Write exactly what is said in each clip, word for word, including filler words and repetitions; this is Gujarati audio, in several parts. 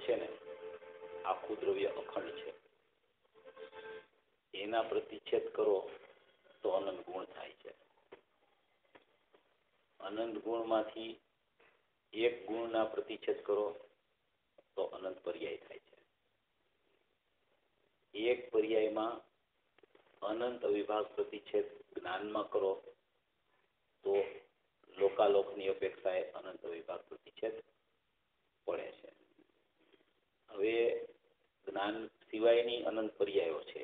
છે ને, આખું દ્રવ્ય અખંડ છે, એના પ્રતિચ્છેદ કરો તો અનંત ગુણ થાય છે. અનંત ગુણમાંથી એક ગુણના પ્રતિચ્છેદ કરો તો અનંત પર્યાય થાય છે. એક પર્યાયમાં અનંત અવિભાગ પ્રતિચ્છેદ જ્ઞાનમાં કરો તો લોકાલોકની અપેક્ષાએ અનંત અવિભાગ પ્રતિચ્છેદ પડે છે. હવે જ્ઞાન સિવાયની અનંત પર્યાયો છે.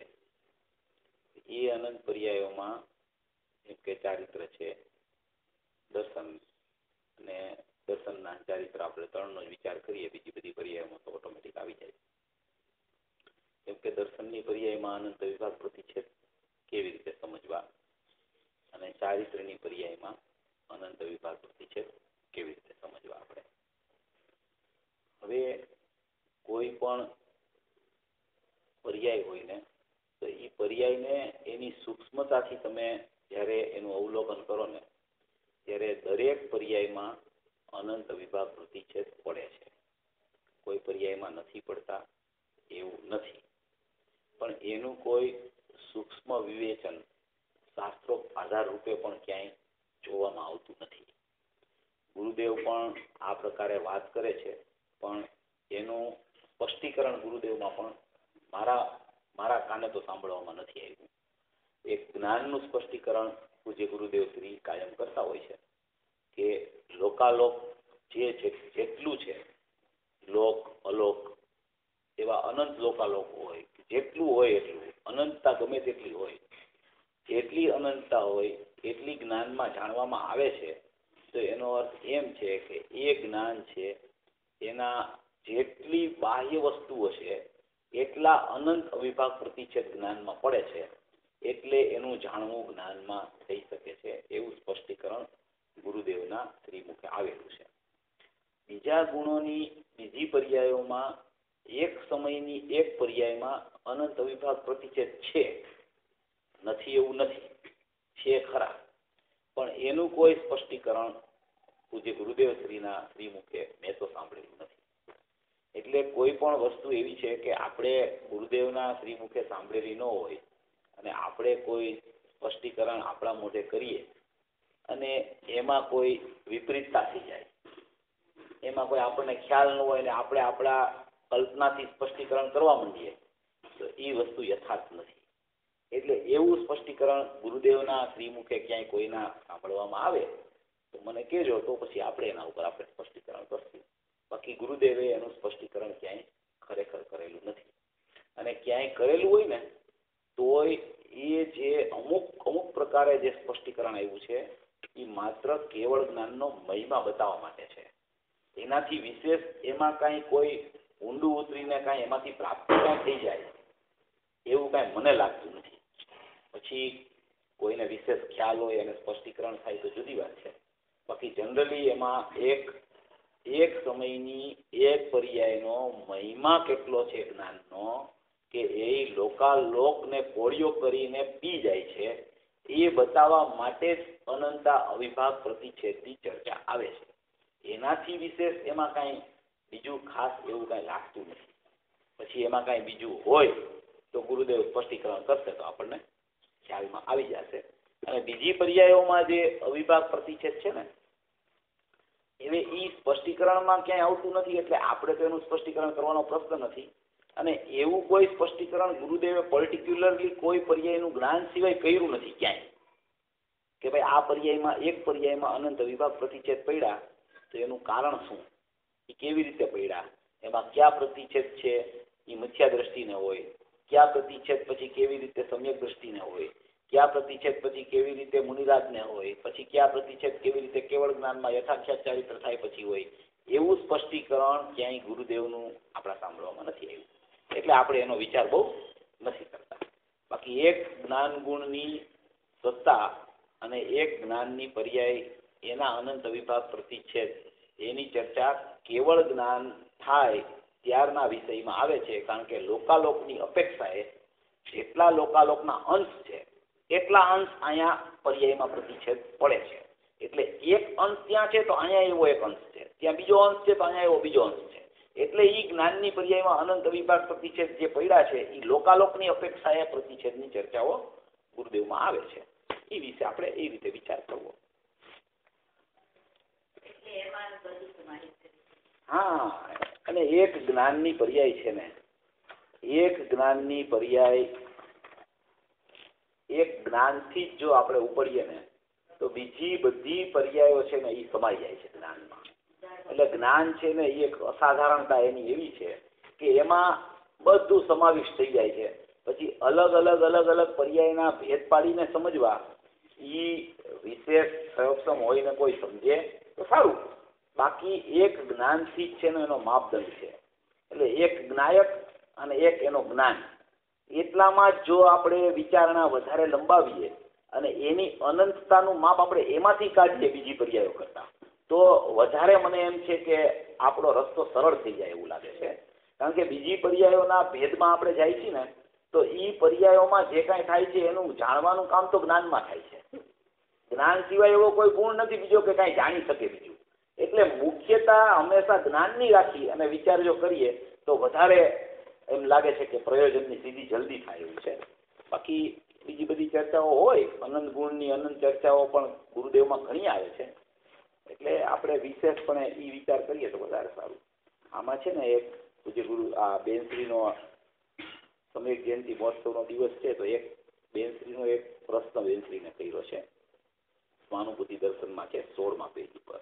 એ અનંત પર્યાયોમાં જેમ કે ચારિત્ર છે, દર્શન, અને દર્શનના ચારિત્ર આપણે ત્રણનો જ વિચાર કરીએ, બીજી બધી પર્યાયોમાં તો ઓટોમેટિક આવી જાય. કેમ કે દર્શનની પર્યાયમાં અનંત વિભાગ પ્રતિચ્છેદ કેવી રીતે સમજવા અને ચારિત્રની પર્યાયમાં અનંત વિભાગ પ્રતિચ્છેદ કેવી રીતે સમજવા આપણે. હવે કોઈ પણ પર્યાય હોય ને તો એ પર્યાયને એની સૂક્ષ્મતાથી તમે જ્યારે એનું અવલોકન કરો ને ત્યારે દરેક પર્યાયમાં અનંત વિભાગ પ્રતિચ્છેદ પડે છે. કોઈ પર્યાયમાં નથી પડતા એવું નથી, પણ એનું કોઈ સૂક્ષ્મ વિવેચન શાસ્ત્રો આધાર રૂપે પણ ક્યાંય જોવામાં આવતું નથી. ગુરુદેવ પણ આ પ્રકારે વાત કરે છે, પણ એનું સ્પષ્ટીકરણ ગુરુદેવમાં પણ મારા મારા કાને તો સાંભળવામાં નથી આવ્યું. એક જ્ઞાનનું સ્પષ્ટીકરણ પૂજ્ય ગુરુદેવ શ્રી કાયમ કરતા હોય છે કે લોકાલોક જે છે જેટલું છે, લોક અલોક એવા અનંત લોકાલોક હોય, જેટલું હોય એટલું અનંતતા ગમે તેટલી હોય, જેટલી અનંતતા હોય એટલી જ્ઞાનમાં જાણવામાં આવે છે. તો એનો અર્થ એમ છે કે એ જ્ઞાન છે એના જેટલી બાહ્ય વસ્તુઓ છે એટલા અનંત અવિભાગ પ્રતિચ્છેદ જ્ઞાનમાં પડે છે, એટલે એનું જાણવું જ્ઞાનમાં થઈ શકે છે. એવું સ્પષ્ટીકરણ ગુરુદેવના શ્રીમુખે આવેલું છે. બીજા ગુણોની બીજી પર્યાયોમાં એક સમયની એક પર્યાયમાં અનંત અવિભાગ પ્રતિચ્છેદ છે, નથી એવું નથી, છે ખરા, પણ એનું કોઈ સ્પષ્ટીકરણ પૂજ્ય ગુરુદેવ શ્રીના શ્રીમુખે મેં તો સાંભળેલું નથી. એટલે કોઈ પણ વસ્તુ એવી છે કે આપણે ગુરુદેવના શ્રીમુખે સાંભળેલી ન હોય અને આપણે કોઈ સ્પષ્ટીકરણ આપણા મોઢે કરીએ અને એમાં કોઈ વિપરીતતા થઈ જાય, એમાં કોઈ આપણને ખ્યાલ ન હોય ને આપણે આપણા કલ્પનાથી સ્પષ્ટીકરણ કરવા માંડીએ તો એ વસ્તુ યથાર્થ નથી. એટલે એવું સ્પષ્ટીકરણ ગુરુદેવના શ્રીમુખે ક્યાંય કોઈના સાંભળવામાં આવે તો મને કહેજો, તો પછી આપણે એના ઉપર આપણે સ્પષ્ટીકરણ કરશું. બાકી ગુરુદેવે એનું સ્પષ્ટીકરણ ક્યાંય ખરેખર કરેલું નથી. અને ક્યાંય કરેલું હોય ને તોય એ જે અમુક અમુક પ્રકારે જે સ્પષ્ટીકરણ આવ્યું છે એ માત્ર કેવળ જ્ઞાનનો મહિમા બતાવવા માટે છે. એનાથી વિશેષ એમાં કાંઈ કોઈ ઊંડું ઉતરીને કાંઈ એમાંથી પ્રાપ્તિ કાંઈ થઈ જાય એવું કાંઈ મને લાગતું નથી. પછી કોઈને વિશેષ ખ્યાલ હોય અને સ્પષ્ટીકરણ થાય તો જુદી વાત છે. બાકી જનરલી એમાં એક એક સમયની એક પર્યાયનો મહિમા કેટલો છે જ્ઞાનનો કે એ લોકાલોકને કોળિયો કરીને પી જાય છે, એ બતાવવા માટે જ અનંતા અવિભાગ પ્રતિચ્છેદની ચર્ચા આવે છે. એનાથી વિશેષ એમાં કાંઈ બીજું ખાસ એવું કાંઈ લાગતું નથી. પછી એમાં કાંઈ બીજું હોય તો ગુરુદેવ સ્પષ્ટીકરણ કરશે તો આપણને ખ્યાલમાં આવી જશે. અને બીજી પર્યાયોમાં જે અવિભાગ પ્રતિચ્છેદ છે ને હવે એ સ્પષ્ટીકરણમાં ક્યાંય આવતું નથી, એટલે આપણે તો એનું સ્પષ્ટીકરણ કરવાનો પ્રશ્ન નથી. અને એવું કોઈ સ્પષ્ટીકરણ ગુરુદેવે પર્ટિક્યુલરલી કોઈ પર્યાયનું જ્ઞાન સિવાય કર્યું નથી ક્યાંય કે ભાઈ આ પર્યાયમાં એક પર્યાયમાં અનંત વિભાગ પ્રતિચ્છેદ પડ્યા તો એનું કારણ શું, એ કેવી રીતે પડ્યા, એમાં કયા પ્રતિચ્છેદ છે એ મિથ્યા દ્રષ્ટિને હોય, કયા પ્રતિચ્છેદ પછી કેવી રીતે સમ્યક દ્રષ્ટિને હોય, કયા પ્રતિચ્છેદ પછી કેવી રીતે મુનિરાજને હોય, પછી કયા પ્રતિચ્છેદ કેવી રીતે કેવળ જ્ઞાનમાં યથાખ્યાત ચારિત્ર થાય પછી હોય, એવું સ્પષ્ટીકરણ ક્યાંય ગુરુદેવનું આપણા સાંભળવામાં નથી આવ્યું. એટલે આપણે એનો વિચાર બહુ નથી કરતા. બાકી એક જ્ઞાન ગુણની સત્તા અને એક જ્ઞાનની પર્યાય એના અનંત વિભાગ પ્રતિચ્છેદ એની ચર્ચા કેવળ જ્ઞાન થાય ત્યારના વિષયમાં આવે છે. કારણ કે લોકાલોકની અપેક્ષાએ જેટલા લોકાલોકના અંશ છે એટલા અંશ અહીંયા પર્યાયમાં પ્રતિચ્છેદ પડે છે. એટલે એક અંશ ત્યાં છે તો અહીંયા એવો એક અંશ છે, ત્યાં બીજો અંશ છે તો અહીંયા એવો બીજો અંશ છે. એટલે એ જ્ઞાનની પર્યાયમાં અનંત વિભાગ પ્રતિષેધ જે પડ્યા છે એ લોકાલોકની અપેક્ષાએ પ્રતિષેધની ચર્ચાઓ ગુરુદેવમાં આવે છે. એ વિશે આપણે એ રીતે વિચાર કરવો. હા, અને એક જ્ઞાનની પર્યાય છે ને, એક જ્ઞાનની પર્યાય એક જ્ઞાનથી જ જો આપણે ઉપડીએ ને તો બીજી બધી પર્યાયો છે ને એ સમાઈ જાય છે જ્ઞાનમાં. એટલે જ્ઞાન છે ને એ એક અસાધારણતા એની એવી છે કે એમાં બધું સમાવિષ્ટ થઈ જાય છે. પછી અલગ અલગ અલગ અલગ પર્યાયના ભેદ પાડીને સમજવા એ વિશેષ પ્રયોગક્ષમ હોય ને કોઈ સમજે તો સારું, બાકી એક જ્ઞાનથી જ છે ને એનો માપદંડ છે. એટલે એક જ્ઞાયક અને એક એનો જ્ઞાન, એટલામાં જ જો આપણે વિચારણા વધારે લંબાવીએ અને એની અનંતતાનું માપ આપણે એમાંથી કાઢીએ બીજી પર્યાયો કરતા, તો વધારે મને એમ છે કે આપણો રસ્તો સરળ થઈ જાય એવું લાગે છે. કારણ કે બીજી પર્યાયોના ભેદમાં આપણે જાય છીએ ને તો એ પર્યાયોમાં જે કાંઈ થાય છે એનું જાણવાનું કામ તો જ્ઞાનમાં થાય છે. જ્ઞાન સિવાય એવો કોઈ ગુણ નથી બીજો કે કાંઈ જાણી શકે બીજું. એટલે મુખ્યતા હંમેશા જ્ઞાનની રાખી અને વિચાર જો કરીએ તો વધારે એમ લાગે છે કે પ્રયોજનની સીધી જલ્દી થાય એવું છે. બાકી બીજી બધી ચર્ચાઓ હોય, અનંત ગુણની અનંત ચર્ચાઓ પણ ગુરુદેવમાં ઘણી આવે છે. એટલે આપણે વિશેષપણે એ વિચાર કરીએ તો વધારે સારું. આમાં છે ને એક પૂજ્ય ગુરુ આ બેનશ્રીનો સમ્યક જયંતિ મહોત્સવનો દિવસ છે તો એક બેનશ્રીનો એક પ્રશ્ન બેનશ્રીને કર્યો છે. સ્વાનુભૂતિ દર્શનમાં છે સોળમા પેજ ઉપર.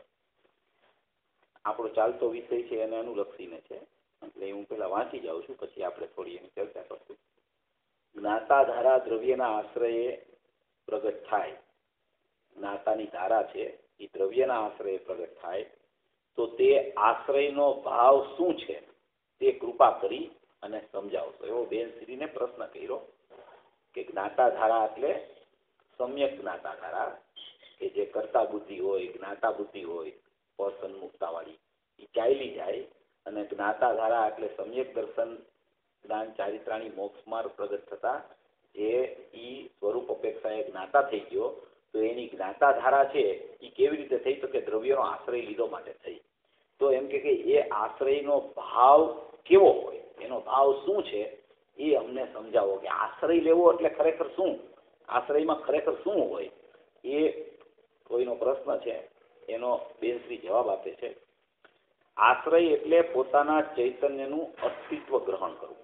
આપણો ચાલતો વિષય છે એને અનુલક્ષીને છે, એટલે હું પેલા વાંચી જાઉં છું, પછી આપણે થોડી એની ચર્ચા કરશું. જ્ઞાતા ધારા દ્રવ્યના આશ્રયે પ્રગટ થાય. જ્ઞાતાની ધારા છે એ દ્રવ્યના આશ્રયે પ્રગટ થાય તો તે આશ્રયનો ભાવ શું છે તે કૃપા કરી અને સમજાવશો. એવો બેન શ્રીને પ્રશ્ન કર્યો કે જ્ઞાતા ધારા એટલે સમ્યક જ્ઞાતા ધારા કે જે કર્તા બુદ્ધિ હોય, જ્ઞાતા બુદ્ધિ હોય, સન્મુક્તાવાળી એ ચાલી જાય, અને જ્ઞાતા ધારા એટલે સમ્યક દર્શન જ્ઞાન ચારિત્રાણી મોક્ષ માર્ગ પ્રગટ થતા જે ઈ સ્વરૂપ અપેક્ષાએ જ્ઞાતા થઈ ગયો તો એની જ્ઞાતા ધારા છે એ કેવી રીતે થઈ તો કે દ્રવ્યનો આશ્રય લીધો માટે થઈ. તો એમ કે એ આશ્રયનો ભાવ કેવો હોય, એનો ભાવ શું છે એ અમને સમજાવો કે આશ્રય લેવો એટલે ખરેખર શું, આશ્રયમાં ખરેખર શું હોય. એ કોઈનો પ્રશ્ન છે એનો બેનશ્રી જવાબ આપે છે. આશ્રય એટલે પોતાના ચૈતન્યનું અસ્તિત્વ ગ્રહણ કરવું.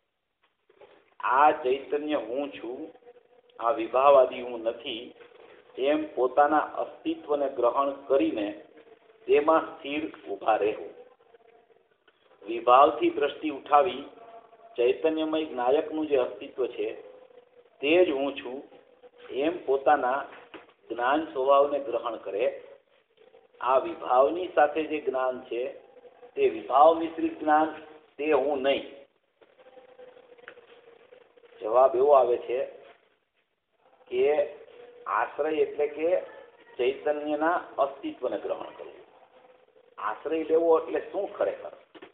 આ ચૈતન્ય હું છું, આ વિભાવાદી હું નથી એમ પોતાના અસ્તિત્વને ગ્રહણ કરીને તેમાં સ્થિર ઊભા રહેવું. વિભાવથી દ્રષ્ટિ ઉઠાવી ચૈતન્યમય જ્ઞાયકનું જે અસ્તિત્વ છે તે જ હું છું એમ પોતાના જ્ઞાન સ્વભાવને ગ્રહણ કરે. આ વિભાવની સાથે જે જ્ઞાન છે તે વિભાવ મિશ્રિત જ્ઞાન, તે હું નહીં. જવાબ એવો આવે છે કે આશ્રય એટલે કે ચૈતન્યના અસ્તિત્વને ગ્રહણ કરવું. આશ્રય લેવો એટલે શું ખરેખર?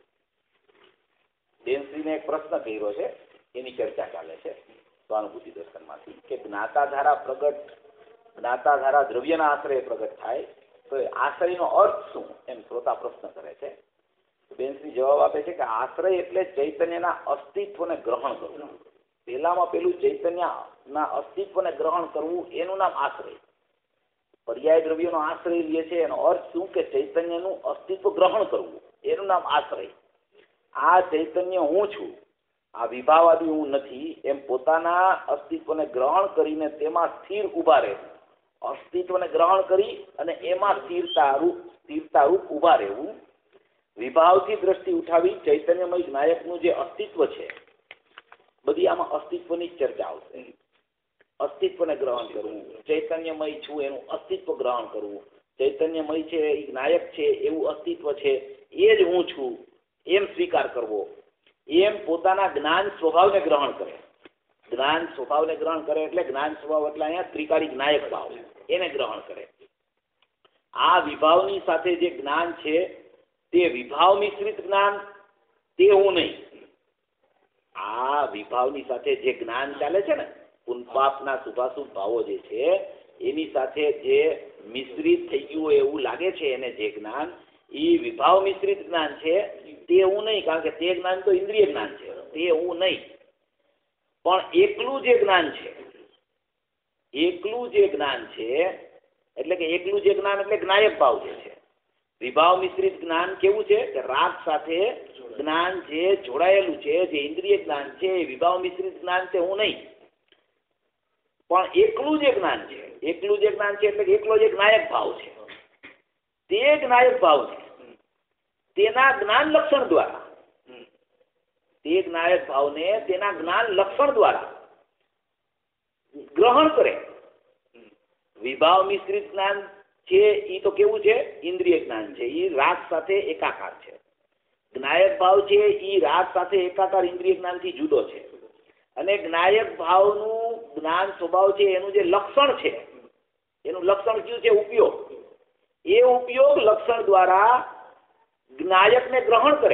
બેનશ્રીને એક પ્રશ્ન કર્યો છે, એની ચર્ચા ચાલે છે સ્વાનુભૂતિ દર્શનમાંથી કે જ્ઞાતા ધારા પ્રગટ, જ્ઞાતા ધારા દ્રવ્યના આશ્રય પ્રગટ થાય તો આશ્રયનો અર્થ શું એમ શ્રોતા પ્રશ્ન કરે છે. બેનશ્રી જવાબ આપે છે કે આશ્રય એટલે ચૈતન્યના અસ્તિત્વને ગ્રહણ કરવું. પહેલામાં પેલું ચૈતન્યના અસ્તિત્વને ગ્રહણ કરવું એનું નામ આશ્રય. પર્યાય દ્રવ્યનો આશ્રય લે છે એનો અર્થ શું કે ચૈતન્યનું અસ્તિત્વ ગ્રહણ કરવું, એનું નામ આશ્રય. આ ચૈતન્ય હું છું, આ વિભાવાદી હું નથી એમ પોતાના અસ્તિત્વને ગ્રહણ કરીને તેમાં સ્થિર ઊભા રહેવું. અસ્તિત્વને ગ્રહણ કરી અને એમાં સ્થિરતા રૂપ સ્થિરતા રૂપ ઊભા રહેવું. વિભાવથી દ્રષ્ટિ ઉઠાવી ચૈતન્યમય જ્ઞાયકનું જે અસ્તિત્વ છે, બધી આમાં અસ્તિત્વની જ ચર્ચા આવશે. અસ્તિત્વને ગ્રહણ કરવું, ચૈતન્યમય છું એનું અસ્તિત્વ ગ્રહણ કરવું, ચૈતન્યમય છે એ જ્ઞાયક છે એવું અસ્તિત્વ છે એ જ હું છું એમ સ્વીકાર કરવો. એમ પોતાના જ્ઞાન સ્વભાવને ગ્રહણ કરે. જ્ઞાન સ્વભાવને ગ્રહણ કરે એટલે જ્ઞાન સ્વભાવ એટલે અહીંયા ત્રિકાળી જ્ઞાયક ભાવ, એને ગ્રહણ કરે. આ વિભાવની સાથે જે જ્ઞાન છે તે વિભાવ મિશ્રિત જ્ઞાન, તે હું નહીં. આ વિભાવની સાથે જે જ્ઞાન ચાલે છે ને, પુનપાપના શુભાશુભ ભાવો જે છે એની સાથે જે મિશ્રિત થઈ ગયું એવું લાગે છે એને જે જ્ઞાન, એ વિભાવ મિશ્રિત જ્ઞાન છે તે હું નહીં, કારણ કે તે જ્ઞાન તો ઇન્દ્રિય જ્ઞાન છે, તે હું નહીં. પણ એકલું જે જ્ઞાન છે, એકલું જે જ્ઞાન છે એટલે કે એકલું જે જ્ઞાન એટલે જ્ઞાયક ભાવ જે છે. વિભાવ મિશ્રિત જ્ઞાન કેવું છે કે રાગ સાથે જ્ઞાન જે જોડાયેલું છે, જે ઇન્દ્રિય જ્ઞાન છે, એ વિભાવ મિશ્રિત જ્ઞાન તે હું નહીં. પણ એકલું જે જ્ઞાન છે, એકલું જે જ્ઞાન છે એટલે કે એકલો જે જ્ઞાયક ભાવ છે, તે જ્ઞાયક ભાવ છે તેના જ્ઞાન લક્ષણ દ્વારા, તે જ્ઞાયક ભાવને તેના જ્ઞાન લક્ષણ દ્વારા ગ્રહણ કરે. વિભાવ મિશ્રિત જ્ઞાન છે એ તો કેવું છે? ઇન્દ્રિય જ્ઞાન છે, એ રાગ સાથે એકાકાર છે. જ્ઞાયક ભાવ છે એ રાગ સાથે એકાકાર ઇન્દ્રિય જ્ઞાનથી જુદો છે. અને જ્ઞાયક ભાવનું જ્ઞાન સ્વભાવ છે એનું જે લક્ષણ છે, એનું લક્ષણ કયું છે? ઉપયોગ. એ ઉપયોગ લક્ષણ દ્વારા જ્ઞાયકને ગ્રહણ કરે.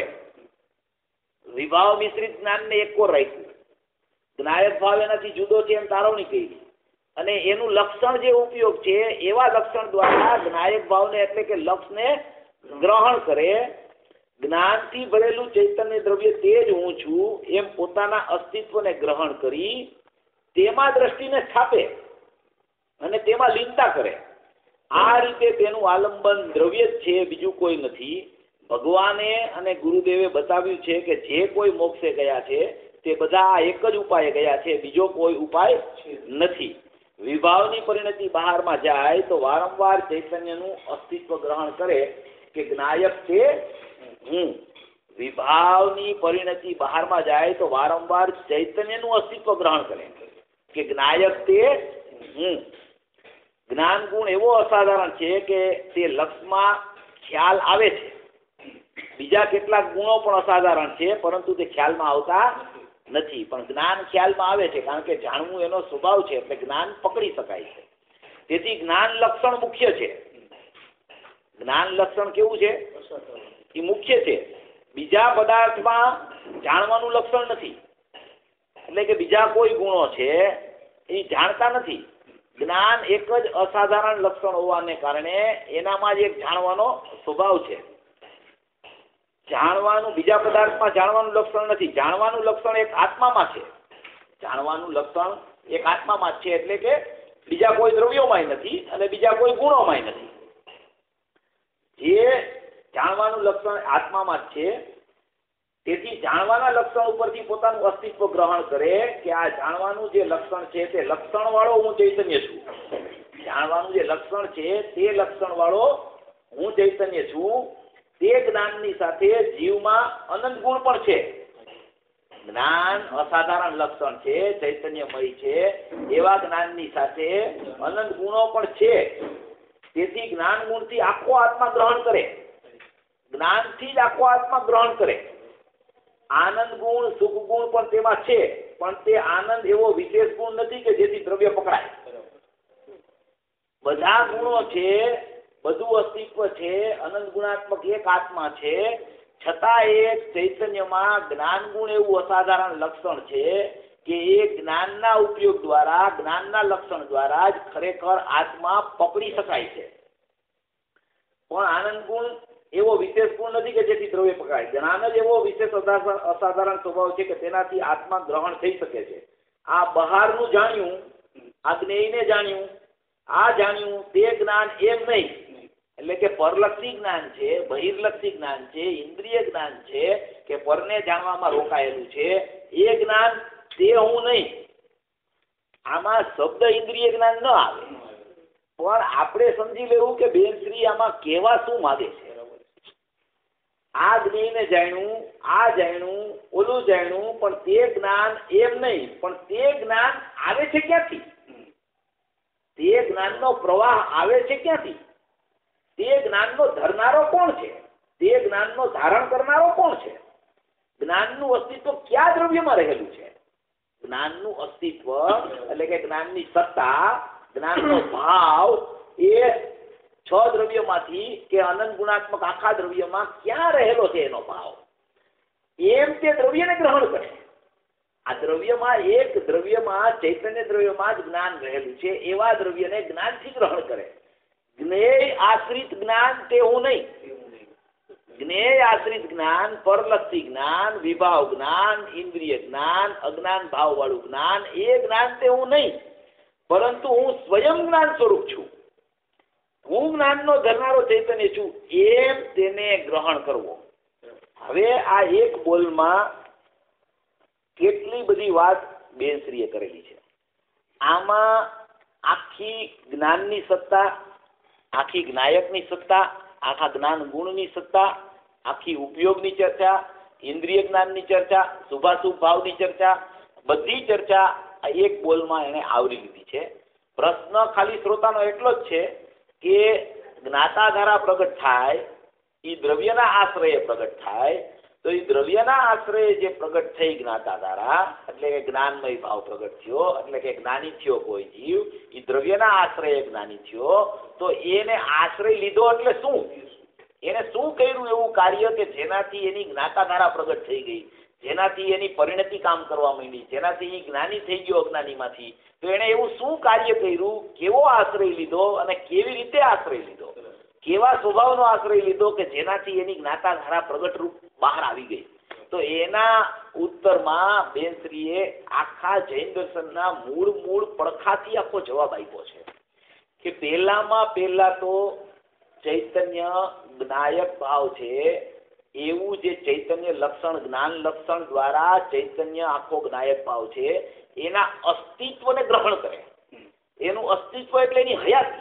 વિભાવ મિશ્રિત જ્ઞાનને એક કોર રાખ્યું, જ્ઞાયક ભાવ એનાથી જુદો છે એમ તારવણી કરી, અને એનું લક્ષણ જે ઉપયોગ છે એવા લક્ષણ દ્વારા જ્ઞાયક ભાવને એટલે કે લક્ષને ગ્રહણ કરે. જ્ઞાનથી ભરેલું ચૈતન્ય દ્રવ્ય તે જ હું છું એમ પોતાના અસ્તિત્વને ગ્રહણ કરી તેમાં દ્રષ્ટિને સ્થાપે અને તેમાં લીનતા કરે. આ રીતે તેનું આલંબન દ્રવ્ય જ છે, બીજું કોઈ નથી. ભગવાને અને ગુરુદેવે બતાવ્યું છે કે જે કોઈ મોક્ષે ગયા છે તે બધા આ એક જ ઉપાય ગયા છે, બીજો કોઈ ઉપાય નથી. વિભાવની પરિણતિ બહારમાં જાય તો વારંવાર ચૈતન્યનું અસ્તિત્વ ગ્રહણ કરે કે જ્ઞાયક તે હું. વિભાવની પરિણતિ બહારમાં જાય તો વારંવાર ચૈતન્યનું અસ્તિત્વ ગ્રહણ કરે કે જ્ઞાયક તે હું. જ્ઞાન ગુણ એવો અસાધારણ છે કે તે લક્ષમાં ખ્યાલ આવે છે. બીજા કેટલાક ગુણો પણ અસાધારણ છે, પરંતુ તે ખ્યાલમાં આવતા નથી. પણ જ્ઞાન ખ્યાલમાં આવે છે, કારણ કે જાણવું એનો સ્વભાવ છે, એટલે જ્ઞાન પકડી શકાય છે. તેથી જ્ઞાન લક્ષણ મુખ્ય છે. જ્ઞાન લક્ષણ કેવું છે? એ મુખ્ય છે. બીજા પદાર્થમાં જાણવાનું લક્ષણ નથી, એટલે કે બીજા કોઈ ગુણો છે એ જાણતા નથી. જ્ઞાન એક જ અસાધારણ લક્ષણ હોવાને કારણે એનામાં જ એક જાણવાનો સ્વભાવ છે. જાણવાનું બીજા પદાર્થમાં જાણવાનું લક્ષણ નથી. જાણવાનું લક્ષણ એક આત્મામાં છે. જાણવાનું લક્ષણ એક આત્મામાં જ છે, એટલે કે બીજા કોઈ દ્રવ્યોમાંય નથી અને બીજા કોઈ ગુણોમાંય નથી. જે જાણવાનું લક્ષણ આત્મામાં જ છે, તેથી જાણવાના લક્ષણ ઉપરથી પોતાનું અસ્તિત્વ ગ્રહણ કરે કે આ જાણવાનું જે લક્ષણ છે તે લક્ષણ વાળો હું ચૈતન્ય છું. જાણવાનું જે લક્ષણ છે તે લક્ષણ વાળો હું ચૈતન્ય છું. તે જ્ઞાનની સાથે જીવમાં અનંત ગુણ પણ છે. જ્ઞાન અસાધારણ લક્ષણ છે, ચૈતન્યમય છે, એવા જ્ઞાનની સાથે અનંત ગુણો પણ છે. તેથી જ્ઞાન ગુણથી આખો આત્મા ગ્રહણ કરે, જ્ઞાનથી જ આખો આત્મા ગ્રહણ કરે. આનંદ ગુણ, સુખ ગુણ પણ તેમાં છે, પણ તે આનંદ એવો વિશેષ ગુણ નથી કે જેથી દ્રવ્ય પકડાય. બધા ગુણો છે, બધું અસ્તિત્વ છે, અનંત ગુણાત્મક એક આત્મા છે, છતાં એ ચૈતન્યમાં જ્ઞાન ગુણ એવું અસાધારણ લક્ષણ છે કે એ જ્ઞાનના ઉપયોગ દ્વારા, જ્ઞાનના લક્ષણ દ્વારા જ ખરેખર આત્મા પકડી શકાય છે. પણ આનંદ ગુણ એવો વિશેષ ગુણ નથી કે જેથી દ્રવ્ય પકડાય. જ્ઞાન જ એવો વિશેષ અસાધારણ સ્વભાવ છે કે તેનાથી આત્મા ગ્રહણ થઈ શકે છે. આ બહારનું જાણ્યું, આ જ્ઞેયને જાણ્યું, આ જાણ્યું તે જ્ઞાન એમ નહીં, એટલે કે પરલક્ષી જ્ઞાન છે, બહિર્લક્ષી જ્ઞાન છે, ઇન્દ્રિય જ્ઞાન છે કે પરને જાણવામાં રોકાયેલું છે, એ જ્ઞાન તે હું નહીં. આમાં શબ્દ ઇન્દ્રિય જ્ઞાન ન આવે, પણ આપણે સમજી લેવું કે બેન શ્રી આમાં કેવા શું માગે છે. આ જ્ઞેયને જાણ્યું, આ જાણ્યું, ઓલું જાણ્યું, પણ તે જ્ઞાન એમ નહીં. પણ તે જ્ઞાન આવે છે ક્યાંથી? તે જ્ઞાનનો પ્રવાહ આવે છે ક્યાંથી? તે જ્ઞાનનો ધરનારો કોણ છે? તે જ્ઞાનનો ધારણ કરનારો કોણ છે? જ્ઞાનનું અસ્તિત્વ કયા દ્રવ્યમાં રહેલું છે? જ્ઞાનનું અસ્તિત્વ એટલે કે જ્ઞાનની સત્તા, જ્ઞાનનો ભાવ એ છ દ્રવ્યમાંથી કે અનંત ગુણાત્મક આખા દ્રવ્યમાં ક્યાં રહેલો છે એનો ભાવ? એમ તે દ્રવ્યને ગ્રહણ કરે. આ દ્રવ્યમાં એક દ્રવ્યમાં, ચૈતન્ય દ્રવ્યમાં જ જ્ઞાન રહેલું છે, એવા દ્રવ્યને જ્ઞાનથી ગ્રહણ કરે. જ્ઞેય આશ્રિત જ્ઞાન તે હું નહીં. જ્ઞેય આશ્રિત જ્ઞાન, પરલક્ષી જ્ઞાન, વિભાવ જ્ઞાન, ઇન્દ્રિય જ્ઞાન, અજ્ઞાન ભાવ વાળું જ્ઞાન, એ જ્ઞાન તે હું નહીં, પરંતુ હું સ્વયં જ્ઞાન સ્વરૂપ છું. હું જ્ઞાનનો ધરનારો ચૈતન્ય છું, એમ તેને ગ્રહણ કરવો. હવે આ એક બોલમાં કેટલી બધી વાત બેનશ્રીએ કરેલી છે. આમાં આખી જ્ઞાનની સત્તા, આખી જ્ઞાયકની સત્તા, આખા જ્ઞાન ગુણની સત્તા, આખી ઉપયોગની ચર્ચા, ઇન્દ્રિય જ્ઞાનની ચર્ચા, શુભાશુભ ભાવની ચર્ચા, બધી ચર્ચા આ એક બોલમાં એને આવરી લીધી છે. પ્રશ્ન ખાલી શ્રોતાનો એટલો જ છે કે જ્ઞાતા ધારા પ્રગટ થાય એ દ્રવ્યના આશ્રયે પ્રગટ થાય, તો એ દ્રવ્યના આશ્રયે જે પ્રગટ થઈ જ્ઞાતા ધારા, એટલે કે જ્ઞાનમય ભાવ પ્રગટ થયો, એટલે કે જ્ઞાની થયો કોઈ જીવ, એ દ્રવ્યના આશ્રયે જ્ઞાની થયો, તો એને આશ્રય લીધો એટલે શું? એને શું કર્યું એવું કાર્ય કે જેનાથી એની જ્ઞાતા ધારા પ્રગટ થઈ ગઈ, જેનાથી એની પરિણતિ કામ કરવા માંડી, જેનાથી એ જ્ઞાની થઈ ગયો અજ્ઞાનીમાંથી? તો એને એવું શું કાર્ય કર્યું, કેવો આશ્રય લીધો અને કેવી રીતે આશ્રય લીધો, કેવા સ્વભાવનો આશ્રય લીધો કે જેનાથી એની જ્ઞાતા ધારા પ્રગટ રૂપ બહાર આવી ગઈ? તો એના ઉત્તરમાં બેનશ્રીએ આખા જૈન દર્શનના મૂળ મૂળ પડખાથી આખો જવાબ આપ્યો છે કે પહેલામાં પહેલા તો ચૈતન્ય જ્ઞાયક ભાવ છે, એવું જે ચૈતન્ય લક્ષણ, જ્ઞાન લક્ષણ દ્વારા ચૈતન્ય આખો જ્ઞાયક ભાવ છે, એના અસ્તિત્વને ગ્રહણ કરે. એનું અસ્તિત્વ એટલે એની હયાતી.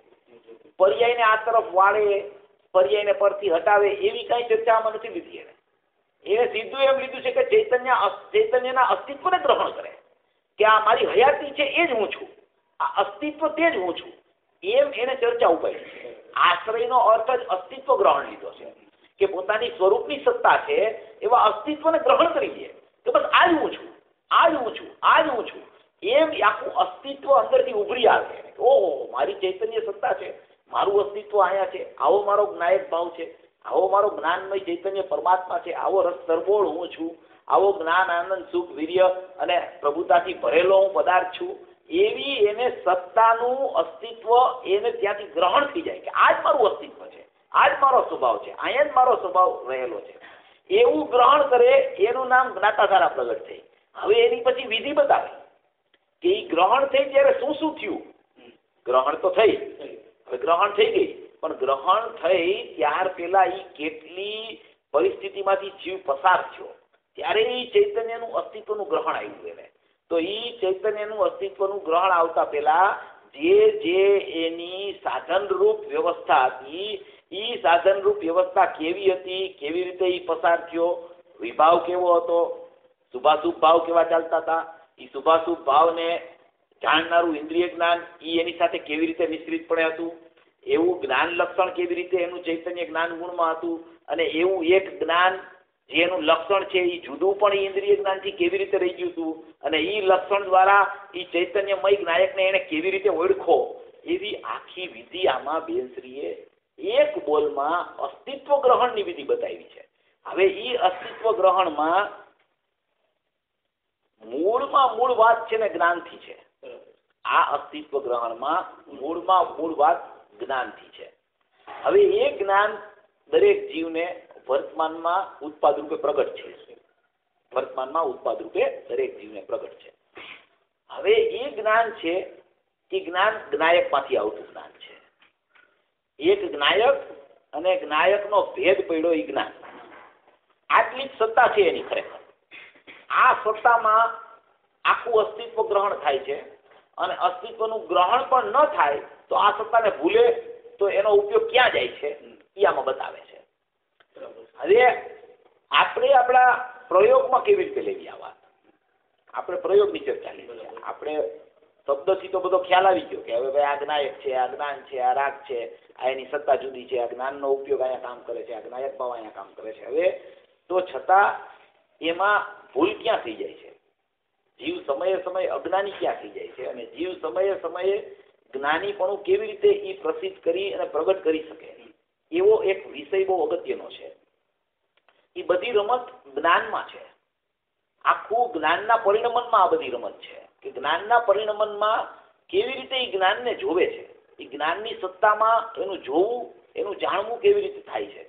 પર્યાયને આ તરફ વાળે, પર્યાયને પરથી હટાવે, એવી કઈ ચર્ચા આમાં નથી લીધી. એને એને સીધું એમ લીધું છે કે ચૈતન્ય ચૈતન્યના અસ્તિત્વને ગ્રહણ કરે, કે આ મારી હયાતી છે એ જ હું છું, આ અસ્તિત્વ તે જ હું છું, એમ એને ચર્ચા ઉપાડી. આશ્રયનો અર્થ જ અસ્તિત્વ ગ્રહણ લીધો છે કે પોતાની સ્વરૂપની સત્તા છે એવા અસ્તિત્વને ગ્રહણ કરી લે કે બસ આ જ હું છું, આ જ હું છું, આ જ હું છું, એમ આખું અસ્તિત્વ અંદરથી ઉભરી આવે. ઓહો, મારી ચૈતન્ય સત્તા છે, મારું અસ્તિત્વ અહીંયા છે, આવો મારો જ્ઞાયક ભાવ છે, આવો મારો જ્ઞાનમય ચૈતન્ય પરમાત્મા છે, આવો રસ સરબોળ હું છું, આવો જ્ઞાન આનંદ સુખ વીર્ય અને પ્રભુતાથી ભરેલો હું પદાર્થ છું, એવી એને સત્તાનું અસ્તિત્વ એને ત્યાંથી ગ્રહણ થઈ જાય કે આ જ મારું અસ્તિત્વ છે, આ જ મારો સ્વભાવ છે, અહીંયા જ મારો સ્વભાવ રહેલો છે, એવું ગ્રહણ કરે. એનું નામ જ્ઞાતાધારા પ્રગટ થઈ. હવે એની પછી વિધિ બતાવે કે એ ગ્રહણ થઈ ત્યારે શું શું થયું. ગ્રહણ તો થઈ, હવે ગ્રહણ થઈ ગઈ, પણ ગ્રહણ થઈ ત્યાર પહેલા એ કેટલી પરિસ્થિતિમાંથી જીવ પસાર થયો, ત્યારે એ ચૈતન્યનું અસ્તિત્વનું ગ્રહણ આવ્યું એને. તો એ ચૈતન્યનું અસ્તિત્વનું ગ્રહણ આવતા પહેલા જે જે એની સાધનરૂપ વ્યવસ્થા હતી, એ સાધનરૂપ વ્યવસ્થા કેવી હતી, કેવી રીતે એ પસાર થયો, વિભાવ કેવો હતો, શુભાશુભ ભાવ કેવા ચાલતા હતા, એ શુભાશુભ ભાવને જાણનારું ઇન્દ્રિય જ્ઞાન એ એની સાથે કેવી રીતે મિશ્રિતપણે હતું, એવું જ્ઞાન લક્ષણ કેવી રીતે એનું ચૈતન્ય જ્ઞાન ગુણમાં હતું, અને એવું એક જ્ઞાન જેનું લક્ષણ છે એ જુદું પણ ઇન્દ્રિય જ્ઞાનથી કેવી રીતે રહી ગયું હતું, અને એ લક્ષણ દ્વારા એ ચૈતન્યમય જ્ઞાયકને એને કેવી રીતે ઓળખો, એવી આખી વિધિ આમાં બેનશ્રીએ એક બોલમાં અસ્તિત્વ ગ્રહણની વિધિ બતાવી છે. હવે એ અસ્તિત્વ ગ્રહણમાં મૂળમાં મૂળ વાત છે ને જ્ઞાનથી છે. આ અસ્તિત્વ ગ્રહણમાં મૂળમાં મૂળ વાત જ્ઞાનથી છે. હવે એ જ્ઞાન દરેક જીવને વર્તમાનમાં ઉત્પાદ રૂપે પ્રગટ છે. વર્તમાનમાં ઉત્પાદ રૂપે દરેક જીવને પ્રગટ છે. હવે એ જ્ઞાન છે એ જ્ઞાન જ્ઞાયકમાંથી આવતું જ્ઞાન છે. એક જ્ઞાયક અને જ્ઞાયકનો ભેદ પડ્યો એ જ્ઞાન. આટલી જ સત્તા છે એની ખરેખર. આ સત્તામાં આખું અસ્તિત્વ ગ્રહણ થાય છે, અને અસ્તિત્વનું ગ્રહણ પણ ન થાય તો આ સત્તાને ભૂલે તો એનો ઉપયોગ ક્યાં જાય છે એ આમાં બતાવે છે. હવે આપણે આપણા પ્રયોગમાં કેવી રીતે લેવી આ વાત? આપણે પ્રયોગની ચર્ચા લેવી. આપણે શબ્દથી તો બધો ખ્યાલ આવી ગયો કે હવે ભાઈ આ જ્ઞાયક છે, આ જ્ઞાન છે, આ રાગ છે, આ એની સત્તા જુદી છે, આ જ્ઞાનનો ઉપયોગ અહીંયા કામ કરે છે, આ જ્ઞાયક ભાવ અહીંયા કામ કરે છે. હવે તો છતાં એમાં ભૂલ ક્યાં થઈ જાય છે? જીવ સમયે સમયે અજ્ઞાની ક્યાં થઈ જાય છે, અને જીવ સમયે સમયે જ્ઞાનીપણું કેવી રીતે એ પ્રસિદ્ધ કરી અને પ્રગટ કરી શકે, એવો એક વિષય બહુ અગત્યનો છે. એ બધી રમત જ્ઞાનમાં છે. આખું જ્ઞાનના પરિણમનમાં આ બધી રમત છે કે જ્ઞાનના પરિણમનમાં કેવી રીતે એ જ્ઞાનને જોવે છે, એ જ્ઞાનની સત્તામાં એનું જોવું, એનું જાણવું કેવી રીતે થાય છે, એના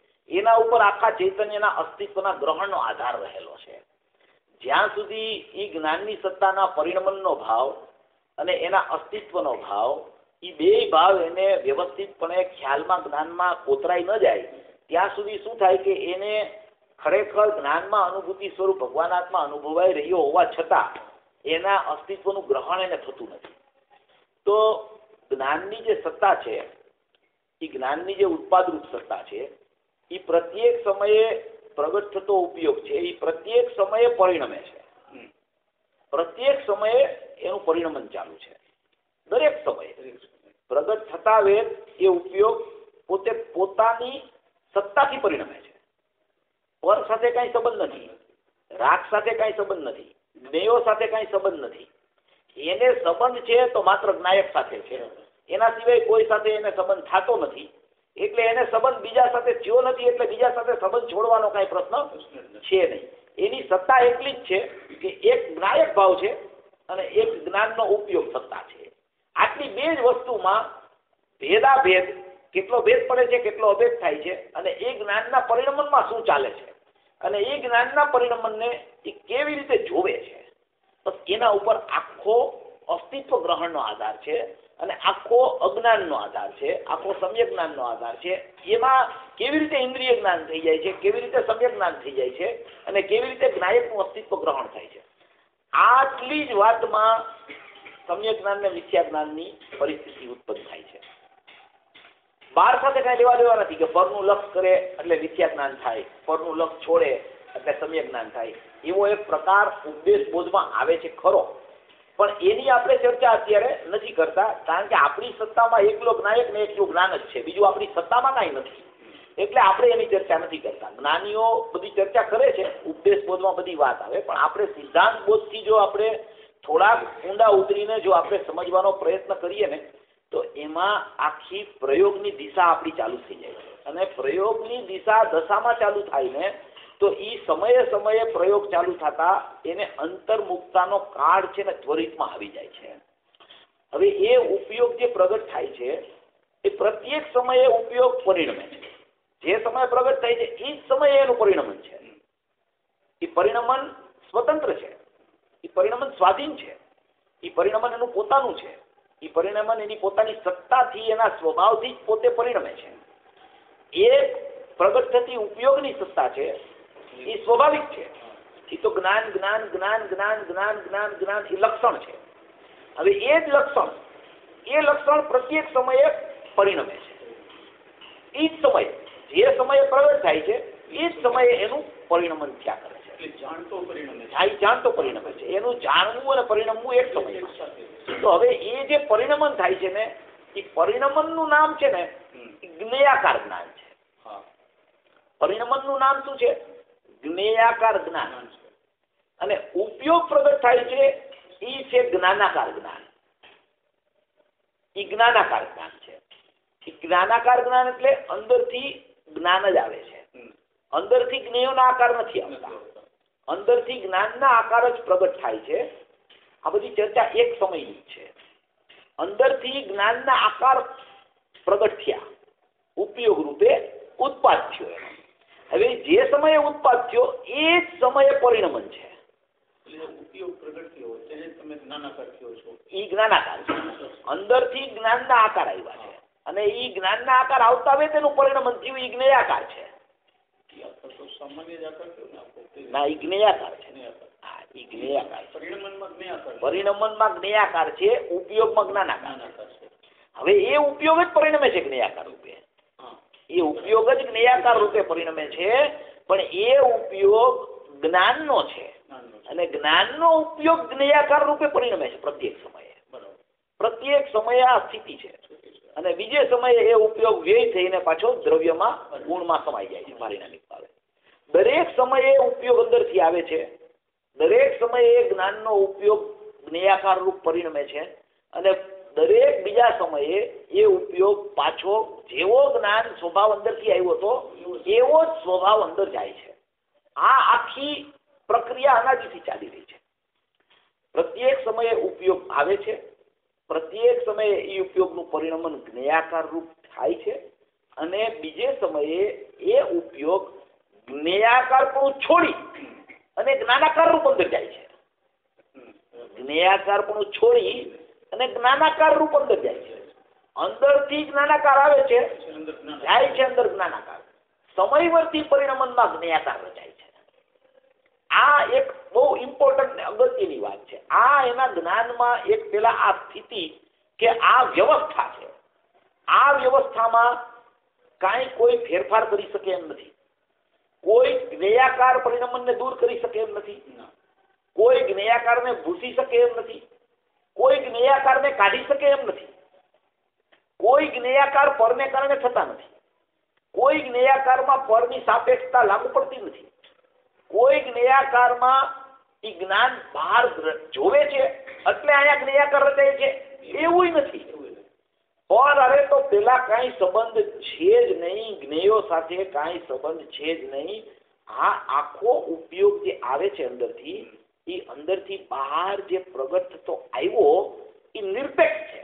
એના ઉપર આખા ચૈતન્યના અસ્તિત્વના ગ્રહણનો આધાર રહેલો છે. જ્યાં સુધી એ જ્ઞાનની સત્તાના પરિણમનનો ભાવ અને એના અસ્તિત્વનો ભાવ, એ બે ભાવ એને વ્યવસ્થિતપણે ખ્યાલમાં જ્ઞાનમાં કોતરાઈ ન જાય ત્યાં સુધી શું થાય કે એને ખરેખર જ્ઞાનમાં અનુભૂતિ સ્વરૂપ ભગવાનાત્મા અનુભવાઈ રહ્યો હોવા છતાં એના અસ્તિત્વનું ગ્રહણ એને થતું નથી. તો જ્ઞાનની જે સત્તા છે, એ જ્ઞાનની જે ઉત્પાદરૂપ સત્તા છે, એ પ્રત્યેક સમયે પ્રગટ થતો ઉપયોગ છે, એ પ્રત્યેક સમયે પરિણમે છે. પ્રત્યેક સમયે એનું પરિણમન ચાલુ છે. દરેક સમયે પ્રગટ થતા વેર એ ઉપયોગ પોતે પોતાની સત્તાથી પરિણમે છે. પર સાથે કાંઈ સંબંધ નથી, રાગ સાથે કાંઈ સંબંધ નથી, જ્ઞેયો સાથે કાંઈ સંબંધ નથી. એને સંબંધ છે તો માત્ર જ્ઞાયક સાથે છે, એના સિવાય કોઈ સાથે એને સંબંધ થતો નથી. એટલે એને સંબંધ બીજા સાથે થયો નથી, એટલે બીજા સાથે સંબંધ છોડવાનો કાંઈ પ્રશ્ન છે નહીં. એની સત્તા એટલી જ છે કે એક જ્ઞાયક ભાવ છે અને એક જ્ઞાનનો ઉપયોગ સત્તા છે. આટલી બે જ વસ્તુમાં ભેદાભેદ, કેટલો ભેદ પડે છે, કેટલો અભેદ થાય છે, અને એ જ્ઞાનના પરિણમનમાં શું ચાલે છે અને એ જ્ઞાનના પરિણમનને એ કેવી રીતે જોવે છે, બસ એના ઉપર આખો અસ્તિત્વ ગ્રહણનો આધાર છે અને આખો અજ્ઞાનનો આધાર છે, આખો સમ્યક જ્ઞાનનો આધાર છે. એમાં કેવી રીતે ઇન્દ્રિય જ્ઞાન થઈ જાય છે, કેવી રીતે સમ્યક જ્ઞાન થઈ જાય છે અને કેવી રીતે જ્ઞાયકનું અસ્તિત્વ ગ્રહણ થાય છે. આટલી જ વાતમાં સમ્યક જ્ઞાન ને મિથ્યા જ્ઞાનની પરિસ્થિતિ ઉત્પન્ન થાય છે. બાર સાથે કાંઈ લેવા દેવા નથી કે પરનું લક્ષ કરે એટલે મિથ્યા જ્ઞાન થાય, પરનું લક્ષ છોડે એટલે સમ્યક જ્ઞાન થાય. એવો એક પ્રકાર ઉપદેશ બોધમાં આવે છે ખરો, પણ એની આપણે ચર્ચા અત્યારે નથી કરતા, કારણ કે આપણી સત્તામાં એકલો જ્ઞાયક ને એકલું જ્ઞાન જ છે, બીજું આપણી સત્તામાં કાંઈ નથી. એટલે આપણે એની ચર્ચા નથી કરતા. જ્ઞાનીઓ બધી ચર્ચા કરે છે, ઉપદેશ બોધમાં બધી વાત આવે, પણ આપણે સિદ્ધાંત બોધથી જો આપણે થોડાક ઊંડા ઉતરીને જો આપણે સમજવાનો પ્રયત્ન કરીએ ને તો એમાં આખી પ્રયોગની દિશા આપણી ચાલુ થઈ જાય છે. અને પ્રયોગની દિશા દશામાં ચાલુ થાય ને તો એ સમયે સમયે પ્રયોગ ચાલુ થતા એને અંતર્મુક્તાનો કાળ છે ને ત્વરિતમાં આવી જાય છે. હવે એ ઉપયોગ જે પ્રગટ થાય છે એ પ્રત્યેક સમયે ઉપયોગ પરિણમે છે. જે સમયે પ્રગટ થાય છે એ જ સમયે એનું પરિણમન છે. એ પરિણમન સ્વતંત્ર છે, એ પરિણમન સ્વાધીન છે, એ પરિણમન એનું પોતાનું છે, એ પરિણમન એની પોતાની સત્તાથી, એના સ્વભાવથી જ પોતે પરિણમે છે. એ પ્રગટ થતી ઉપયોગની સત્તા છે, એ સ્વાભાવિક છે. એ તો જ્ઞાન જ્ઞાન જ્ઞાન જ્ઞાન જ્ઞાન જ્ઞાન જ્ઞાન એ લક્ષણ છે. હવે એ જ લક્ષણ એ લક્ષણ પ્રત્યેક સમયે પરિણમે છે. એ જ સમયે જે સમયે પ્રગટ થાય છે એ જ સમયે એનું પરિણમન થયા કરે છે. જાણતો પરિણમે જાણતો પરિણમે છે. એનું જાણવું અને પરિણમવું એક સમય. તો હવે એ જે પરિણમન થાય છે ને એ પરિણમનનું નામ છે ને જ્ઞેયાકાર જ્ઞાન છે. પરિણમનનું નામ શું છે? જ્ઞેયાકાર જ્ઞાન. અને ઉપયોગ પ્રગટ થાય છે એ છે જ્ઞાનાકાર જ્ઞાન. એ જ્ઞાનાકાર જ્ઞાન છે. એ જ્ઞાનાકાર જ્ઞાન એટલે અંદરથી જ્ઞાન જ આવે છે, અંદરથી જ્ઞેયોના આકાર નથી આવતા, અંદરથી જ્ઞાનના આકાર જ પ્રગટ થાય છે. આ બધી ચર્ચા એક સમયની છે. અંદરથી જ્ઞાનના આકાર પ્રગટ થયા, ઉપયોગ રૂપે ઉત્પાદ થયો. હવે જે સમયે ઉત્પાદ થયો એ જ સમયે પરિણમન છે. ઉપયોગ પ્રગટ થયો તેને તમે જ્ઞાનાકાર કહો છો. એ જ્ઞાનાકાર છે. અંદરથી જ્ઞાનના આકાર આવ્યા છે અને એ જ્ઞાનના આકાર આવતા હોય તેનું પરિણમન થયું. એ જ્ઞેયાકાર છે. ના, એ જ્ઞેયાકાર છે. હા, એ જ્ઞેયાકાર. પરિણમનમાં જ્ઞેયાકાર છે, ઉપયોગમાં જ્ઞાનાકાર છે. હવે એ ઉપયોગ જ પરિણમે છે જ્ઞેયાકાર રૂપે. એ ઉપયોગ જ જ્ઞેયાકાર રૂપે પરિણમે છે, પણ એ ઉપયોગ જ્ઞાનનો છે અને જ્ઞાનનો ઉપયોગ જ્ઞેયાકાર રૂપે પરિણમે છે પ્રત્યેક સમયે. પ્રત્યેક સમયે આ સ્થિતિ છે. અને બીજે સમયે એ ઉપયોગ વ્યય થઈને પાછો દ્રવ્યમાં ગુણમાં સમાઈ જાય છે પારિણામિક ભાવે. દરેક સમયે ઉપયોગ અંદરથી આવે છે. દરેક સમયે જ્ઞાનનો ઉપયોગ જ્ઞેયાકાર રૂપ પરિણમે છે અને દરેક બીજા સમયે એ ઉપયોગ પાછો જેવો જ્ઞાન સ્વભાવ અંદરથી આવ્યો હતો એવો જ સ્વભાવ અંદર જાય છે. આ આખી પ્રક્રિયા અનાદિથી ચાલી રહી છે. પ્રત્યેક સમયે ઉપયોગ આવે છે, પ્રત્યેક સમયે એ ઉપયોગનું પરિણમન જ્ઞેયાકાર રૂપ થાય છે અને બીજે સમયે એ ઉપયોગ જ્ઞેયાકારપણું છોડી અને જ્ઞાનાકાર રૂપ અંદર જાય છે. જ્ઞેયાકારપણું છોડી અને જ્ઞાનાકાર રૂપ અંદર જાય છે. અંદરથી જ્ઞાનાકાર આવે છે, જાય છે અંદર જ્ઞાનાકાર. સમયવર્તી પરિણમનમાં જ્ઞેયાકાર રચાય છે. આ એક બહુ ઇમ્પોર્ટન્ટ ને અગત્યની વાત છે. આ એના જ્ઞાનમાં એક પેલા આ સ્થિતિ કે આ વ્યવસ્થા છે. આ વ્યવસ્થામાં કાંઈ કોઈ ફેરફાર કરી શકે એમ નથી. કોઈ જ્ઞેયાકાર પરિણમનને દૂર કરી શકે એમ નથી. કોઈ જ્ઞેયાકારને ભૂસી શકે એમ નથી. કોઈ જ્ઞેયાકારને કાઢી શકે એમ નથી. કોઈ જ્ઞેયાકાર પરને કારણે થતા નથી. કોઈ જ્ઞેયાકારમાં પરની સાપેક્ષતા લાગુ પડતી નથી. કોઈ જ્ઞેયાકારમાં એ જ્ઞાન બહાર જોવે છે એટલે અહીંયા જ્ઞેયાકાર રચાય છે એવું નથી. પર અરે તો પેલા કાંઈ સંબંધ છે જ નહીં, જ્ઞેયો સાથે કાંઈ સંબંધ છે જ નહીં. આ આખો ઉપયોગ જે આવે છે અંદરથી, એ અંદરથી બહાર જે પ્રગટ થતો આવ્યો એ નિરપેક્ષ છે.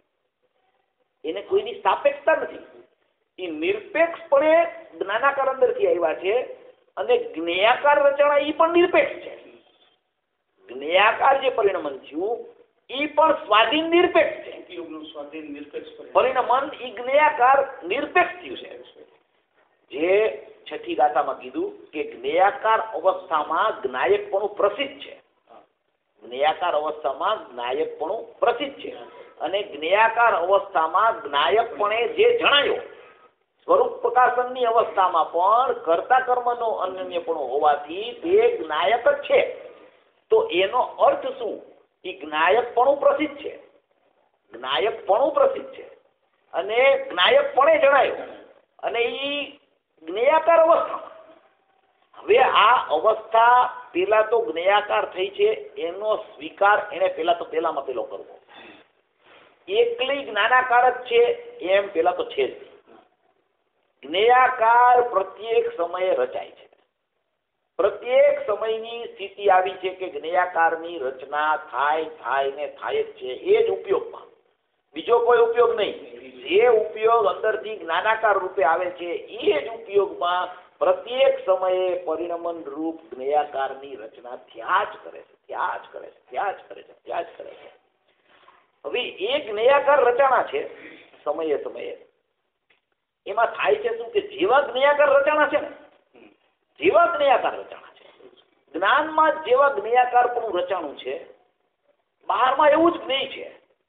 એને કોઈની સાપેક્ષતા નથી. એ નિરપેક્ષપણે જ્ઞાનાકાર અંદરથી આવ્યા છે અને જ્ઞેયાકાર રચના એ પણ નિરપેક્ષ છે. જ્ઞેયાકાર જે પરિણમન થયું એ પણ સ્વાધીન નિરપેક્ષ છે. સ્વાધીન નિરપેક્ષ પરિણમન એ જ્ઞેયાકાર નિરપેક્ષ થયું છે. જે છઠ્ઠી ગાથામાં કીધું કે જ્ઞેયાકાર અવસ્થામાં જ્ઞાયકપણું પ્રસિદ્ધ છે. જ્ઞેયાકાર અવસ્થામાં જ્ઞાયકપણું પ્રસિદ્ધ છે અને જ્ઞેયાકાર અવસ્થામાં જ્ઞાયકપણે જે જણાયો સ્વરૂપ પ્રકાશનની અવસ્થામાં પણ કર્તા કર્મનો અનન્યપણું હોવાથી તે જ્ઞાયક જ છે. તો એનો અર્થ શું? એ જ્ઞાયકપણું પ્રસિદ્ધ છે. જ્ઞાયકપણું પ્રસિદ્ધ છે અને જ્ઞાયકપણે જણાયો અને એ જ્ઞેયાકાર અવસ્થામાં. હવે આ અવસ્થા પેલા તો જ્ઞેયાકાર થઈ છે એનો સ્વીકાર એને પેલા તો પેલામાં પેલો કરવો. એકલી જ્ઞાનાકાર જ છે એમ પેલા તો છે જ. જ્ઞેયાકાર પ્રત્યેક સમયે રચાય છે. પ્રત્યેક સમયની સ્થિતિ આવી છે કે જ્ઞેયાકારની રચના થાય થાય ને થાય જ છે. એ જ ઉપયોગમાં, બીજો કોઈ ઉપયોગ નહીં. જે ઉપયોગ અંદરથી જ્ઞાનાકાર રૂપે આવે છે એ જ ઉપયોગમાં પ્રત્યેક સમયે પરિણમન રૂપ જ્ઞેયાકારની રચના થયા જ કરે છે, થયા જ કરે છે, થયા જ કરે છે, થયા જ કરે છે. હવે એ જ્ઞેયાકાર રચના છે સમયે સમયે એમાં થાય છે શું કે જેવા જ્ઞેયાકાર રચના છે ને, જેવા જ્ઞેયાકાર રચના છે, જ્ઞાનમાં જેવા જ્ઞેયાકાર પણ રચાણું છે, બહારમાં એવું જ જ્ઞેય છે.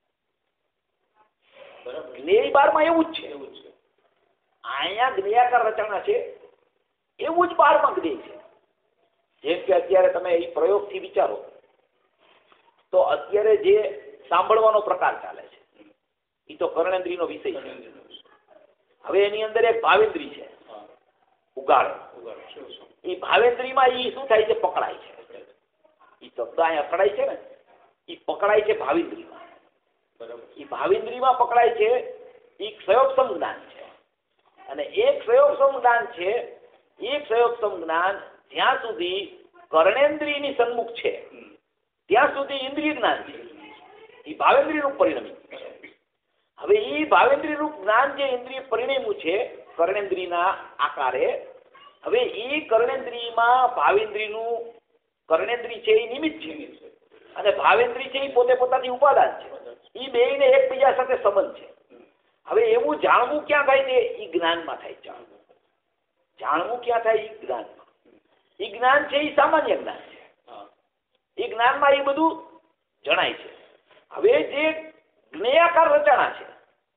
જ્ઞેય બહારમાં એવું જ છે. અહીંયા જ્ઞેયાકાર રચના છે એવું જ બહારમાં જ્ઞેય છે. જેમ કે અત્યારે તમે એ પ્રયોગથી વિચારો તો અત્યારે જે સાંભળવાનો પ્રકાર ચાલે છે એ તો કર્ણેન્દ્રિયનો વિષય છે. હવે એની અંદર એક ભાવેન્દ્રી છે, ઉગાડો. એ ભાવેન્દ્રીમાં એ શું થાય છે? પકડાય છે. એ શબ્દ અહીંયા પકડાય છે ને, એ પકડાય છે ભાવેન્દ્રીમાં. એ ભાવેન્દ્રીમાં પકડાય છે. એ ક્ષયોક્ષમ જ્ઞાન છે અને એક ક્ષયોક્ષમ જ્ઞાન છે. એ ક્ષયોક્ષમ જ્ઞાન જ્યાં સુધી કર્ણેન્દ્રિયની સન્મુખ છે ત્યાં સુધી ઇન્દ્રિય જ્ઞાન છે. એ ભાવેન્દ્રિય રૂપ પરિણમી. હવે એ ભાવેન્દ્રિય રૂપ જ્ઞાન જે ઇન્દ્રિય પરિણમ્યું છે કર્ણેન્દ્રિયના આકારે, હવે એ કર્ણેન્દ્રિયમાં ભાવેન્દ્રિયનું કર્ણેન્દ્રિય છે એ નિમિત્ત છે અને ભાવેન્દ્રિય છે એ પોતે પોતાની ઉપાદાન છે. એ બેયને એકબીજા સાથે સંબંધ છે. હવે એવું જાણવું ક્યાં થાય છે? એ જ્ઞાનમાં થાય. જાણવું જાણવું ક્યાં થાય? એ જ્ઞાનમાં. એ જ્ઞાન છે એ સામાન્ય જ્ઞાન છે. એ જ્ઞાનમાં એ બધું જણાય છે. હવે જે જ્ઞેયાકાર રચના છે,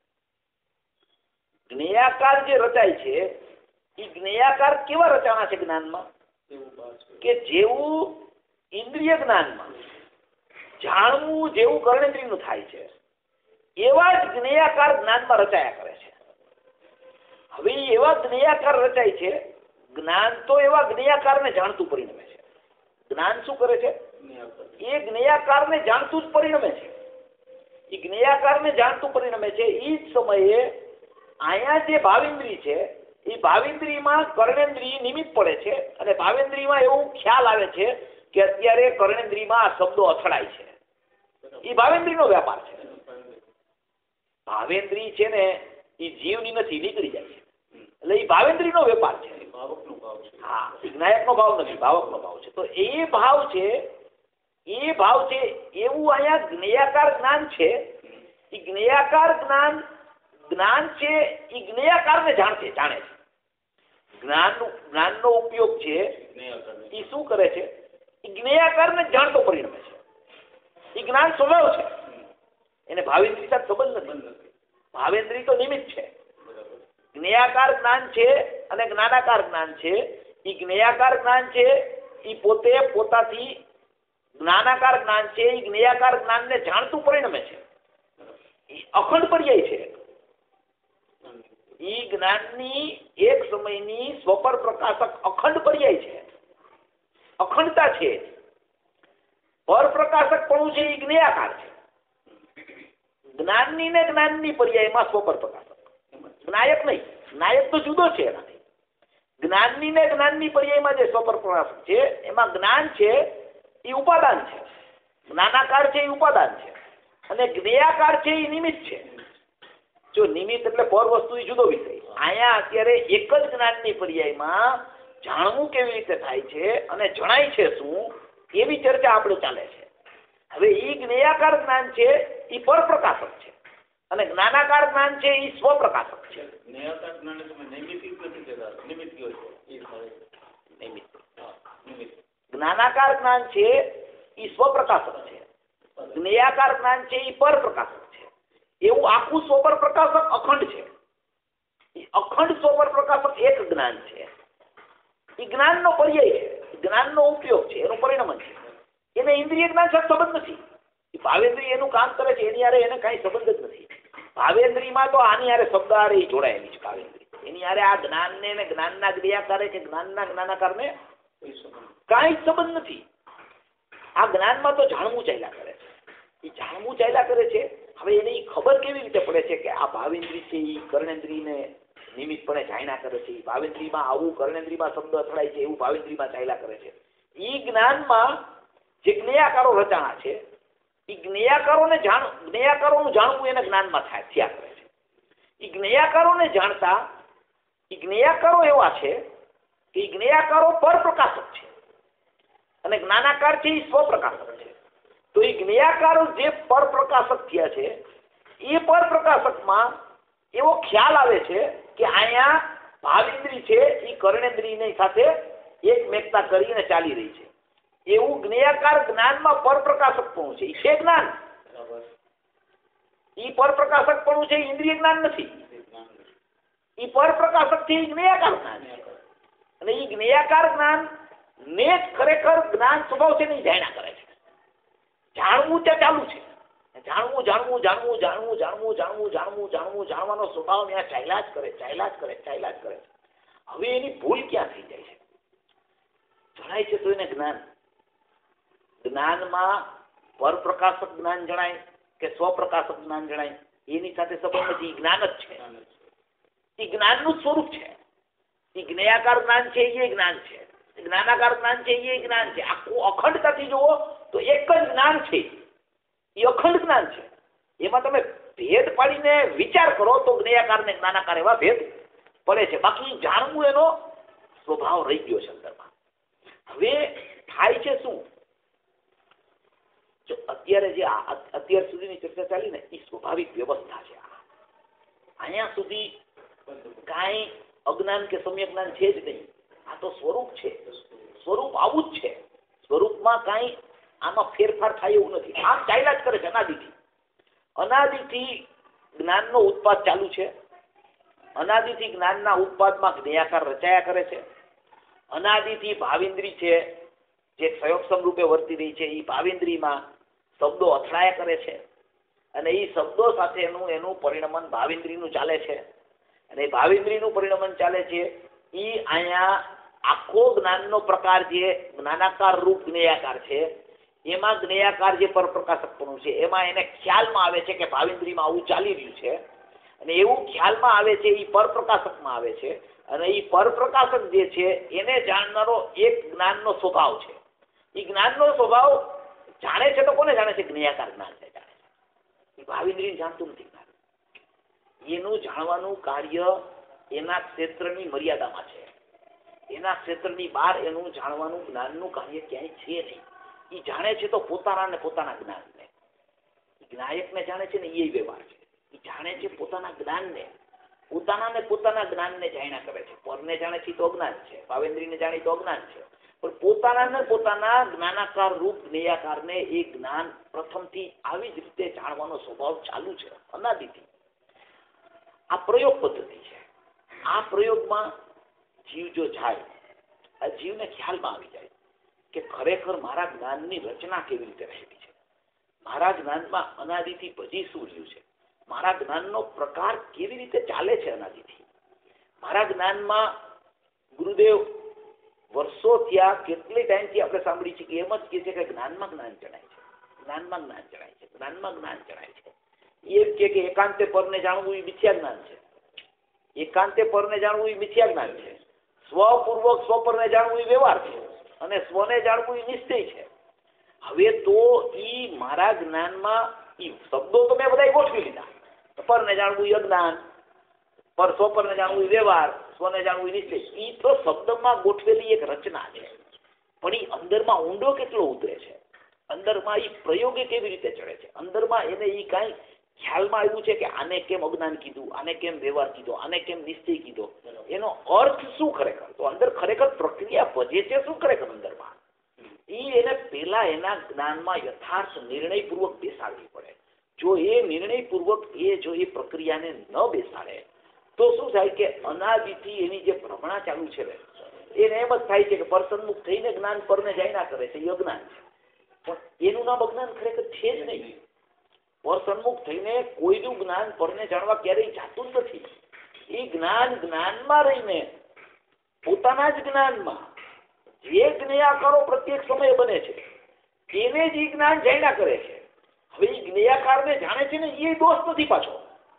જ્ઞેયાકાર જે રચાય છે એ જ્ઞેયાકાર કેવા રચના છે જ્ઞાનમાં? કે જેવું ઇન્દ્રિય જ્ઞાનમાં જાણવું જેવું કર્ણેન્દ્રિયનું થાય છે એવા જ જ્ઞેયાકાર જ્ઞાનમાં રચાયા કરે છે. હવે એવા જ્ઞેયાકાર રચાય છે. જ્ઞાન તો એવા જ્ઞેયાકારને જાણતું પરિણમે છે. જ્ઞાન શું કરે છે? એ જ્ઞેયાકારને જાણતું જ પરિણમે છે. એ જ્ઞેયાકારને જાણતું પરિણમે છે. એ જ સમયે અહીંયા જે ભાવેન્દ્રિય છે એ ભાવેન્દ્રિયમાં કર્ણેન્દ્રિય નિમિત્ત પડે છે અને ભાવેન્દ્રિયમાં એવું ખ્યાલ આવે છે કે અત્યારે કર્ણેન્દ્રિયમાં આ શબ્દો અથડાય છે. એ ભાવેન્દ્રિયનો વ્યાપાર છે. ભાવેન્દ્રિય છે ને એ જીવની નથી, નીકળી જાય છે. એટલે એ ભાવેન્દ્રિયનો વેપાર છે. હા, એ જ્ઞાયકનો ભાવ નથી, ભાવકનો ભાવ છે. તો એ ભાવ છે, એ ભાવ છે એવું અહીંયા જ્ઞેયાકાર જ્ઞાન છે. એ જ્ઞેયાકાર જ્ઞાન જ્ઞાન છે એ જ્ઞેયાકારને જાણશે, જાણે છે. જ્ઞાનનું જ્ઞાનનો ઉપયોગ છે એ શું કરે છે? એ જ્ઞેયાકારને જાણતો પરિણમે છે. એ જ્ઞાન સ્વભાવ છે, એને ભાવેન્દ્રી સાથે સંબંધ નથી. ભાવેન્દ્રી તો નિમિત્ત છે. જ્ઞેયાકાર જ્ઞાન છે અને જ્ઞાનાકાર જ્ઞાન છે. એ જ્ઞેયાકાર જ્ઞાન છે એ પોતે પોતાથી જ્ઞાનાકાર જ્ઞાન છે. એ જ્ઞેયાકાર જ્ઞાનને જાણતું પરિણમે છે. એ અખંડ પર્યાય છે. એ જ્ઞાનની એક સમયની સ્વપર પ્રકાશક અખંડ પર્યાય છે, અખંડતા છે. પર પ્રકાશક પણ છે એ જ્ઞેયાકાર છે. જ્ઞાનની ને જ્ઞાનની પર્યાયમાં સ્વપર પ્રકાશક, નાયક નહીં. નાયક તો જુદો છે એનાથી. જ્ઞાનની ને જ્ઞાનની પર્યાયમાં જે સ્વપર પ્રકાશક છે એમાં જ્ઞાન છે એ ઉપાદાન છે, જ્ઞાનાકાર છે એ ઉપાદાન છે, અને જ્ઞેયાકાર છે એ નિમિત્ત છે. જો નિમિત્ત એટલે પર વસ્તુ એ જુદો વિષય. અહીંયા અત્યારે એક જ જ્ઞાનની પર્યાયમાં જાણવું કેવી રીતે થાય છે અને જણાય છે શું, એવી ચર્ચા આપણે ચાલે છે. હવે એ જ્ઞેયાકાર જ્ઞાન છે એ પર પ્રકાશક છે અને જ્ઞાનાકાર જ્ઞાન છે એ સ્વપ્રકાશક છે. જ્ઞેયાકાર જ્ઞાન તમે નૈમિત્તિક નથી કહેતા, નિમિત્ત કહો છો. એ થાય નિમિત્ત. નિમિત્ત. જ્ઞાનાકાર જ્ઞાન છે એ સ્વપ્રકાશક છે, જ્ઞેયાકાર જ્ઞાન છે એ પર પ્રકાશક છે. એવું આખું સ્વપર પ્રકાશક અખંડ છે. એ અખંડ સ્વપર પ્રકાશક એક જ્ઞાન છે. એ જ્ઞાનનો પર્યાય છે, જ્ઞાનનો ઉપયોગ છે, એનું પરિણમન છે. એને ઇન્દ્રિય જ્ઞાન સાથે સંબંધ નથી. એ ભાવેન્દ્રિય એનું કામ કરે છે, એની હારે એને કાંઈ સંબંધ જ નથી. ભાવેન્દ્રીમાં તો આની હારે શબ્દ હારે જોડાયેલી છે ભાવેન્દ્રી. એની હારે આ જ્ઞાનને ને જ્ઞાનના ક્રિયાકારે કે જ્ઞાનના જ્ઞાનાકારને કાંઈ જ સંબંધ નથી. આ જ્ઞાનમાં તો જાણવું ચાલ્યા કરે છે. એ જાણવું ચાલ્યા કરે છે. હવે એને એ ખબર કેવી રીતે પડે છે કે આ ભાવેન્દ્રી છે એ કર્ણેન્દ્રીને નિમિત્તપણે ચાલ્યા કરે છે. ભાવેન્દ્રીમાં આવું કર્ણેન્દ્રીમાં શબ્દ અથડાય છે એવું ભાવેન્દ્રીમાં ચાલ્યા કરે છે. એ જ્ઞાનમાં જે જ્ઞેયાકારો રચાણા છે એ જ્ઞેયાકારોને જાણ જ્ઞેયાકારોનું જાણવું એને જ્ઞાનમાં થાય થયા કરે છે. એ જ્ઞેયાકારોને જાણતા એ જ્ઞેયાકારો એવા છે કે એ જ્ઞેયાકારો પર પ્રકાશક છે અને જ્ઞાનાકાર છે એ સ્વપ્રકાશક છે. તો એ જ્ઞેયાકારો જે પર પ્રકાશક થયા છે એ પર પ્રકાશકમાં એવો ખ્યાલ આવે છે કે અહીંયા ભાવેન્દ્રી છે એ કર્ણેન્દ્રીની સાથે એકમેકતા કરીને ચાલી રહી છે. એવું જ્ઞેયાકાર જ્ઞાનમાં પર પ્રકાશક પણ છે. એ છે જ્ઞાન. એ પર પ્રકાશક પણ છે, ઇન્દ્રિય જ્ઞાન નથી. એ પર પ્રકાશક છે, એ જ્ઞેયાકાર જ્ઞાન છે. અને એ જ્ઞેયાકાર જ્ઞાન ને જ ખરેખર જ્ઞાન સ્વભાવ છે ને જાણ્યા કરે છે. જાણવું ત્યાં ચાલુ છે. જાણવું જાણવું જાણવું જાણવું જાણવું જાણવું જાણવું જાણવું જાણવાનો સ્વભાવ ત્યાં ચાલ્યા જ કરે ચાલ્યા જ કરે ચાલ્યા જ કરે છે. હવે એની ભૂલ ક્યાં થઈ જાય છે? જણાય છે તો એને જ્ઞાન. જ્ઞાનમાં પરપ્રકાશક જ્ઞાન જણાય કે સ્વપ્રકાશક જ્ઞાન જણાય એની સાથે સંબંધ નથી. જ્ઞાન જ છે. એ જ્ઞાનનું સ્વરૂપ છે. એ જ્ઞેયાકાર જ્ઞાન છે એ જ્ઞાન છે, જ્ઞાનાકાર જ્ઞાન છે એ જ્ઞાન છે. આખું અખંડતાથી જુઓ તો એક જ જ્ઞાન છે. એ અખંડ જ્ઞાન છે. એમાં તમે ભેદ પાડીને વિચાર કરો તો જ્ઞેયાકાર ને જ્ઞાનાકાર એવા ભેદ પડે છે. બાકી જાણવું એનો સ્વભાવ રહી ગયો છે અંદરમાં. હવે થાય છે શું? જો અત્યારે જે અત્યાર સુધીની ચર્ચા ચાલી ને એ સ્વાભાવિક વ્યવસ્થા છે. અહીંયા સુધી કાંઈ અજ્ઞાન કે સમ્યક જ્ઞાન છે જ નહીં. આ તો સ્વરૂપ છે. સ્વરૂપ આવું જ છે. સ્વરૂપમાં કાંઈ આમાં ફેરફાર થાય એવું નથી. આમ ચાલ્યા જ કરે છે અનાદિથી. અનાદિથી જ્ઞાનનો ઉત્પાદ ચાલુ છે. અનાદિથી જ્ઞાનના ઉત્પાદમાં જ્ઞેયાકાર રચાયા કરે છે. અનાદિથી ભાવેન્દ્રી છે જે સંયોગસમ રૂપે વર્તી રહી છે એ ભાવેન્દ્રીમાં શબ્દો અથડાયા કરે છે અને એ શબ્દો સાથેનું એનું પરિણમન ભાવેન્દ્રીનું ચાલે છે. અને એ ભાવેન્દ્રીનું પરિણમન ચાલે છે એ અહીંયા આખો જ્ઞાનનો પ્રકાર જે જ્ઞાનાકાર રૂપ જ્ઞેયાકાર છે એમાં જ્ઞેયાકાર જે પરપ્રકાશકપણું છે એમાં એને ખ્યાલમાં આવે છે કે ભાવેન્દ્રીમાં આવું ચાલી રહ્યું છે અને એવું ખ્યાલમાં આવે છે એ પરપ્રકાશકમાં આવે છે. અને એ પરપ્રકાશક જે છે એને જાણનારો એક જ્ઞાનનો સ્વભાવ છે. એ જ્ઞાનનો સ્વભાવ જાણે છે તો કોને જાણે છે? જ્ઞેયાકાર જ્ઞાન ને જાણે છે. એ ભાવેન્દ્રી જાણતું નથી. એનું જાણવાનું કાર્ય એના ક્ષેત્રની મર્યાદામાં છે. એના ક્ષેત્રની બહાર એનું જાણવાનું જ્ઞાનનું કાર્ય ક્યાંય છે નહીં. એ જાણે છે તો પોતાના ને પોતાના જ્ઞાનને. જ્ઞાયકને જાણે છે ને એ વ્યવહાર છે. એ જાણે છે પોતાના જ્ઞાનને, પોતાના ને પોતાના જ્ઞાનને જાણ્યા કરે છે. પરને જાણે છે તો અજ્ઞાન છે, ભાવેન્દ્રીને જાણે તો અજ્ઞાન છે. પણ પોતાના ને પોતાના જ્ઞાનાકાર રૂપ જ્ઞેયાકારને એ જ્ઞાન પ્રથમથી આવી જ રીતે જાણવાનો સ્વભાવ ચાલુ છે અનાદિથી. આ પ્રયોગ પદ્ધતિ છે. આ પ્રયોગમાં જીવ જો જાય, આ જીવને ખ્યાલમાં આવી જાય કે ખરેખર મારા જ્ઞાનની રચના કેવી રીતે રહેલી છે, મારા જ્ઞાનમાં અનાદિથી ભજી શું રહ્યું છે, મારા જ્ઞાનનો પ્રકાર કેવી રીતે ચાલે છે અનાદિથી. મારા જ્ઞાનમાં ગુરુદેવ વર્ષો ત્યાં કેટલી ટાઈમથી આપણે સાંભળી છે કે એમ જ કહે છે કે જ્ઞાનમાં જ્ઞાન જણાય છે, જ્ઞાનમાં જ્ઞાન જણાય છે, જ્ઞાનમાં જ્ઞાન જણાય છે. એમ કે કે એકાંતે પરને જાણવું એ મિથ્યા જ્ઞાન છે, એકાંતે પરને જાણવું એ મિથ્યા જ્ઞાન છે, સ્વપૂર્વક સ્વપરને જાણવું એ વ્યવહાર છે, અને સ્વને જાણવું એ નિશ્ચય છે. હવે તો ઈ મારા જ્ઞાનમાં ઈ શબ્દો તો મેં બધા ગોઠવી લીધા. પરને જાણવું એ અજ્ઞાન, પર સ્વપરને જાણવું એ વ્યવહાર, સ્વને જાણવું એ નિશ્ચય. ઈ તો શબ્દમાં ગોઠવેલી એક રચના છે. પણ ઈ અંદરમાં ઊંડો કેટલો ઉતરે છે, અંદરમાં ઈ પ્રયોગે કેવી રીતે ચડે છે, અંદરમાં એને ઈ કાંઈ ખ્યાલમાં આવ્યું છે કે આને કેમ અજ્ઞાન કીધું, આને કેમ વ્યવહાર કીધો, આને કેમ નિશ્ચય કીધો, એનો અર્થ શું ખરેખર, તો અંદર ખરેખર પ્રક્રિયા ભજે છે શું ખરેખર અંદરમાં, ઈ એને પેલા એના જ્ઞાનમાં યથાર્થ નિર્ણયપૂર્વક બેસાડવી પડે. જો એ નિર્ણયપૂર્વક એ જો એ પ્રક્રિયાને ન બેસાડે તો શું થાય કે અનાદિથી એની જે ભ્રમણા ચાલુ છે એને એમ જ થાય છે કે પરસન્મુખ થઈને જ્ઞાન પરને જાય ના કરે છે, એ અજ્ઞાન છે. પણ એનું નામ અજ્ઞાન ખરેખર છે જ નહીં. પરસન્મુખ થઈને કોઈનું જ્ઞાન પરને જાણવા ક્યારેય જાતું નથી. એ જ્ઞાન જ્ઞાનમાં રહીને પોતાના જ જ્ઞાનમાં જે જ્ઞેયાકારો પ્રત્યેક સમયે બને છે તેને જ એ જ્ઞાન જાણ્યા કરે છે. હવે એ જ્ઞેયાકારને જાણે છે ને એ દોષ નથી. પાછો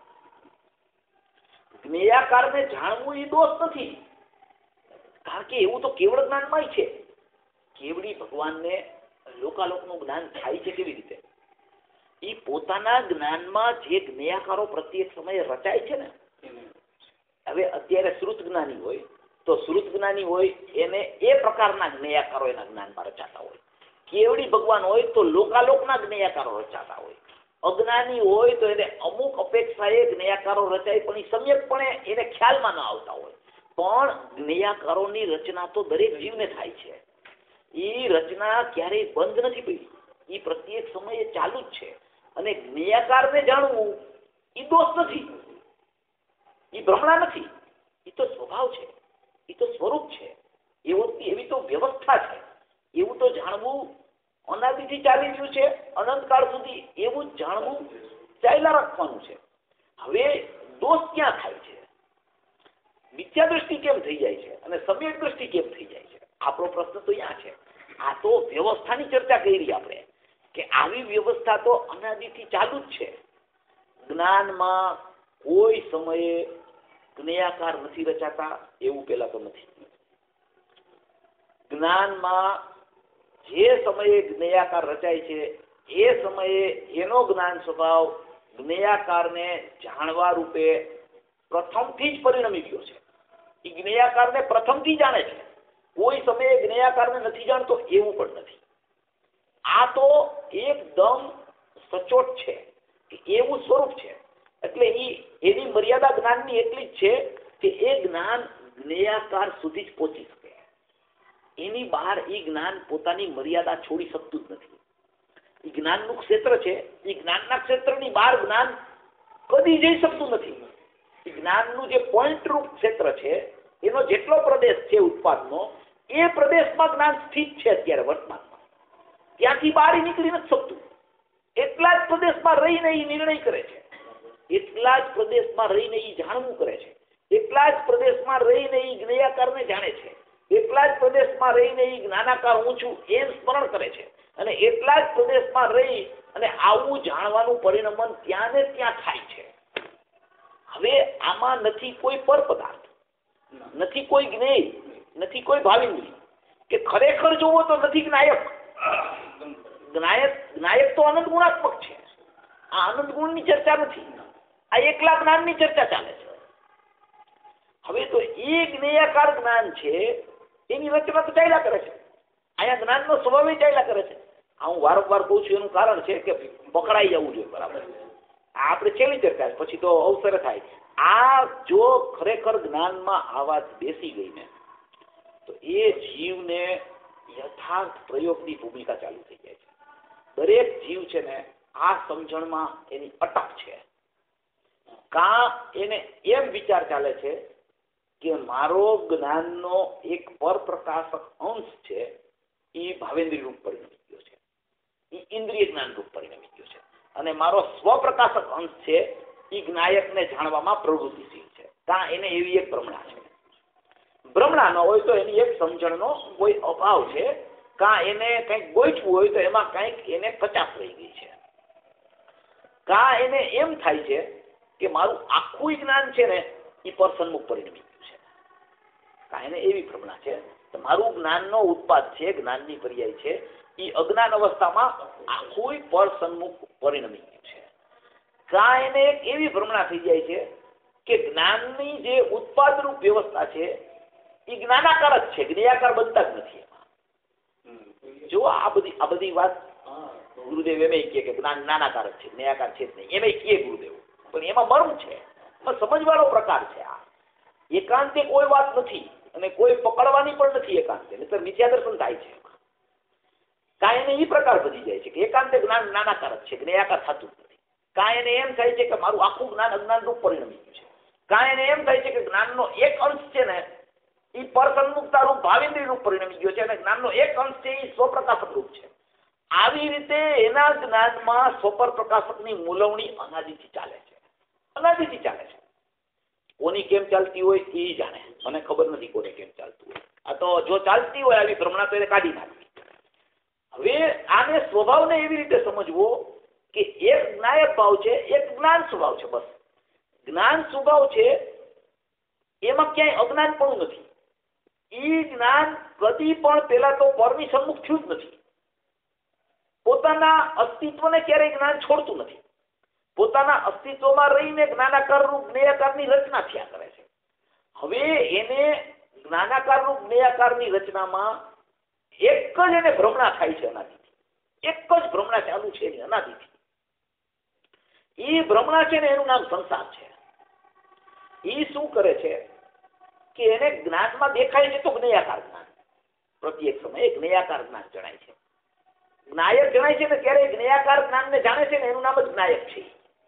જ્ઞેયાકારને જાણવું એ દોષ નથી, કારણ કે એવું તો કેવળ જ્ઞાનમાં છે. કેવડી ભગવાનને લોકાલોકનું જ્ઞાન થાય છે કેવી રીતે? એ પોતાના જ્ઞાનમાં જે જ્ઞેયાકારો પ્રત્યેક સમયે રચાય છે ને. હવે અત્યારે શ્રુત જ્ઞાની હોય તો શ્રુત જ્ઞાની હોય એને એ પ્રકારના જ્ઞેયાકારો એના જ્ઞાનમાં રચાતા હોય. કેવડી ભગવાન હોય તો લોકાલોકના જ્ઞેયાકારો રચાતા હોય. અજ્ઞાની હોય તો એને અમુક અપેક્ષાએ જ્ઞેયાકારો રચાય પણ એ સમ્યકપણે એને ખ્યાલમાં ન આવતા હોય. પણ જ્ઞેયાકારોની રચના તો દરેક જીવને થાય છે. એ રચના ક્યારેય બંધ નથી પડી, એ પ્રત્યેક સમયે ચાલુ જ છે. અને જ્ઞેયાકારને જાણવું એ દોષ નથી, એ ભ્રમણા નથી, એ તો સ્વભાવ છે, એ તો સ્વરૂપ છે, એવો એવી તો વ્યવસ્થા છે. એવું તો જાણવું અનાદિથી ચાલી રહ્યું છે, અનંતકાળ સુધી એવું જ જાણવું ચાલ્યા રાખવાનું છે. હવે દોષ ક્યાં થાય છે? મિથ્યા દૃષ્ટિ કેમ થઈ જાય છે અને સમ્યક દૃષ્ટિ કેમ થઈ જાય છે? આપણો પ્રશ્ન તો અહીંયા છે. આ તો વ્યવસ્થાની ચર્ચા કરી આપણે કે આવી વ્યવસ્થા તો અનાદિથી ચાલુ જ છે. જ્ઞાનમાં કોઈ સમયે જ્ઞેયાકાર નથી રચાતા એવું પેલા તો નથી. જ્ઞાનમાં જે સમયે જ્ઞેયાકાર રચાય છે એ સમયે એનો જ્ઞાન સ્વભાવ જ્ઞેયાકારને જાણવા રૂપે પ્રથમથી જ પરિણમી ગયો છે. એ જ્ઞેયાકારને પ્રથમથી જાણે છે. કોઈ સમયે જ્ઞેયાકારને નથી જાણતો એવું પણ નથી. આ તો એકદમ સચોટ છે કે એવું સ્વરૂપ છે. એટલે એ એની મર્યાદા જ્ઞાનની એટલી જ છે કે એ જ્ઞાન જ્ઞેયાકાર સુધી જ પહોંચી શકે. એની બહાર એ જ્ઞાન પોતાની મર્યાદા છોડી શકતું જ નથી. એ જ્ઞાનનું ક્ષેત્ર છે, એ જ્ઞાનના ક્ષેત્રની બહાર જ્ઞાન કદી જઈ શકતું નથી. એ જ્ઞાનનું જે પોઈન્ટ રૂપ ક્ષેત્ર છે એનો જેટલો પ્રદેશ છે ઉત્પાદનો, એ પ્રદેશમાં જ્ઞાન સ્થિત છે અત્યારે વર્તમાનમાં. ત્યાંથી બહાર નીકળી નથી શકતું. એટલા જ પ્રદેશમાં રહીને એ નિર્ણય કરે છે, એટલા જ પ્રદેશમાં રહીને એ જાણવું કરે છે, એટલા જ પ્રદેશમાં રહીને એ જ્ઞેયાકારને જાણે છે, એટલા જ પ્રદેશમાં રહીને એ જ્ઞાનાકાર ઊંચું એમ સ્મરણ કરે છે, અને એટલા જ પ્રદેશમાં રહી અને આવું જાણવાનું પરિણમન ત્યાં ને ત્યાં થાય છે. હવે આમાં નથી કોઈ પર પદાર્થ, નથી કોઈ જ્ઞેય, નથી કોઈ ભાવિન્દ્રિય, કે ખરેખર જોવો તો નથી જ્ઞાયક. જ્ઞાયક જ્ઞાયક તો અનંત ગુણાત્મક છે. આ અનંત ગુણની ચર્ચા નથી, આ એકલા જ્ઞાનની ચર્ચા ચાલે છે. હવે તો એ જ્ઞેયાકાર જ્ઞાન છે જ્ઞાનની રચના તો ચાલ્યા કરે છે, અહીંયા જ્ઞાનનો સ્વભાવ ચાલ્યા કરે છે. આ હું વારંવાર કહું છું એનું કારણ છે કે પકડાઈ જવું જોઈએ. બરાબર, આપણે છેલ્લી ચર્ચા પછી તો અવસર થાય. આ જો ખરેખર જ્ઞાનમાં આ વાત બેસી ગઈ ને તો એ જીવને યથાર્થ પ્રયોગની ભૂમિકા ચાલુ થઈ જાય છે. દરેક જીવ છે ને આ સમજણમાં એની અટક છે. કા એને એમ વિચાર ચાલે છે કે મારો જ્ઞાનનો એક પરપ્રકાશક અંશ છે એ ભાવેન્દ્રિય રૂપ પરિણમી ગયો છે, એ ઇન્દ્રિય જ્ઞાન રૂપ પરિણમી ગયો છે, અને મારો સ્વપ્રકાશક અંશ છે એ જ્ઞાયકને જાણવામાં પ્રવૃત્તિશીલ છે. કા એને એવી એક ભ્રમણા છે. ભ્રમણા ન હોય તો એની એક સમજણનો કોઈ અભાવ છે, કા એને કંઈક ગોઠવું હોય તો એમાં કંઈક એને કચાશ રહી ગઈ છે, કા એને એમ થાય છે કે મારું આખું જ્ઞાન છે ને એ પરસન્મુખ પરિણમી ગયું છે. કા એને એવી ભ્રમણા છે કે મારું જ્ઞાનનો ઉત્પાદ છે, જ્ઞાનની પર્યાય છે, એ અજ્ઞાન અવસ્થામાં આખું પરસન્મુખ પરિણમી ગયું છે. કા એને એક એવી ભ્રમણા થઈ જાય છે કે જ્ઞાનની જે ઉત્પાદરૂપ વ્યવસ્થા છે એ જ્ઞાનાકાર જ છે, જ્ઞેયાકાર બનતા જ નથી. એમાં જો આ બધી આ બધી વાત ગુરુદેવ એમ કહે કે જ્ઞાન નાનાકાર જ છે, જ્ઞેયાકાર છે જ નહીં, એમ કહે ગુરુદેવ. પણ એમાં મર્મ છે, એમાં સમજવાનો પ્રકાર છે. આ એકાંતે કોઈ વાત નથી અને કોઈ પકડવાની પણ નથી એકાંતે, નહીતર મિથ્યા દર્શન થાય છે. કાંઈ એને એ પ્રકાર બની જાય છે કે એકાંતે જ્ઞાન નાનાકાર જ છે, જ્ઞેયાકાર થતું જ નથી. કાંઈ એને એમ થાય છે કે મારું આખું જ્ઞાન અજ્ઞાન રૂપ પરિણમી ગયું છે. કાંઈ એને એમ થાય છે કે જ્ઞાનનો એક અંશ છે ને એ પરસન્મુખતા રૂપ ભાવેન્દ્રિય રૂપ પરિણમી ગયો છે, અને જ્ઞાનનો એક અંશ છે એ સ્વપ્રકાશક રૂપ છે. આવી રીતે એના જ્ઞાનમાં સ્વપર પ્રકાશકની મૂલવણી અનાદિથી ચાલે છે, અનાદિથી ચાલે છે. કોની કેમ ચાલતી હોય એ જાણે, મને ખબર નથી કોને કેમ ચાલતું હોય. આ તો જો ચાલતી હોય આવી ભ્રમણા તો એને કાઢી નાખવી. હવે આને સ્વભાવને એવી રીતે સમજવો કે એક જ્ઞાયક ભાવ છે, એક જ્ઞાન સ્વભાવ છે. બસ જ્ઞાન સ્વભાવ છે, એમાં ક્યાંય અજ્ઞાન પણ નથી. એ જ્ઞાન કદી પણ પેલા તો પરની સન્મુખ થયું જ નથી. પોતાના અસ્તિત્વને ક્યારેય જ્ઞાન છોડતું નથી. પોતાના અસ્તિત્વમાં રહીને જ્ઞાનાકાર રૂપ જ્ઞેયાકારની રચના થયા કરે છે. હવે એને જ્ઞાનાકાર રૂપ જ્ઞેયાકારની રચનામાં એક જ એને ભ્રમણા થાય છે અનાદિથી. એક જ ભ્રમણા ચાલુ છે એની અનાદિથી. એ ભ્રમણા છે ને એનું નામ સંસાર છે. એ શું કરે છે કે એને જ્ઞાનમાં દેખાય છે તો જ્ઞેયાકાર જ્ઞાન, પ્રત્યેક સમયે જ્ઞેયાકાર જ્ઞાન જણાય છે. જ્ઞાયક જણાય છે ને ત્યારે જ્ઞેયાકાર જ્ઞાનને જાણે છે ને એનું નામ જ જ્ઞાયક છે.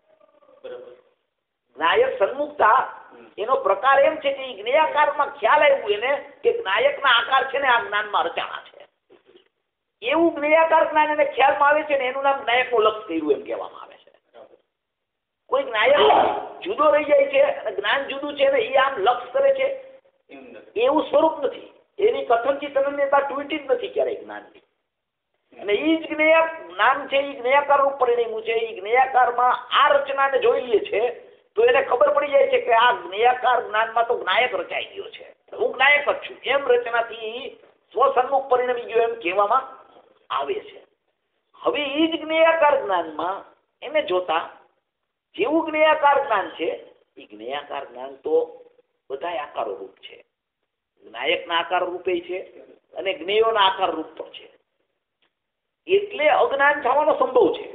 જ્ઞાયક સન્મુખતા એનો પ્રકાર એમ છે કે જ્ઞેયાકારમાં ખ્યાલ આવ્યું એને કે જ્ઞાયકના આકાર છે ને આ જ્ઞાનમાં રચાણા છે. એવું જ્ઞેયાકાર જ્ઞાન એને ખ્યાલમાં આવે છે ને એનું નામ જ્ઞાયકનું લક્ષ કર્યું એમ કહેવામાં આવે છે. કોઈ જ્ઞાયક જુદો રહી જાય છે અને જ્ઞાન જુદું છે ને એ આમ લક્ષ કરે છે એવું સ્વરૂપ નથી. એની કથનથી તનન્યતા તૂટી જ નથી ક્યારેય જ્ઞાનની. અને એ જ જ્ઞેય જ્ઞાન છે એ જ્ઞેયાકાર રૂપ પરિણમ્યું છે. એ જ્ઞેયાકારમાં આ રચનાને જોઈ લે છે તો એને ખબર પડી જાય છે કે આ જ્ઞેયાકાર જ્ઞાનમાં તો જ્ઞાયક રચાઈ ગયો છે, હું જ્ઞાયક જ છું એમ રચનાથી સ્વસન્મુખ પરિણમી ગયો એમ કહેવામાં આવે છે. હવે એ જ જ્ઞેયાકાર જ્ઞાનમાં એને જોતા જેવું જ્ઞેયાકાર જ્ઞાન છે એ જ્ઞેયાકાર જ્ઞાન તો બધા આકારો રૂપ છે. જ્ઞાયકના આકાર રૂપે છે અને જ્ઞેયોના આકાર રૂપ પણ છે. એટલે અજ્ઞાન થવાનો સંભવ છે.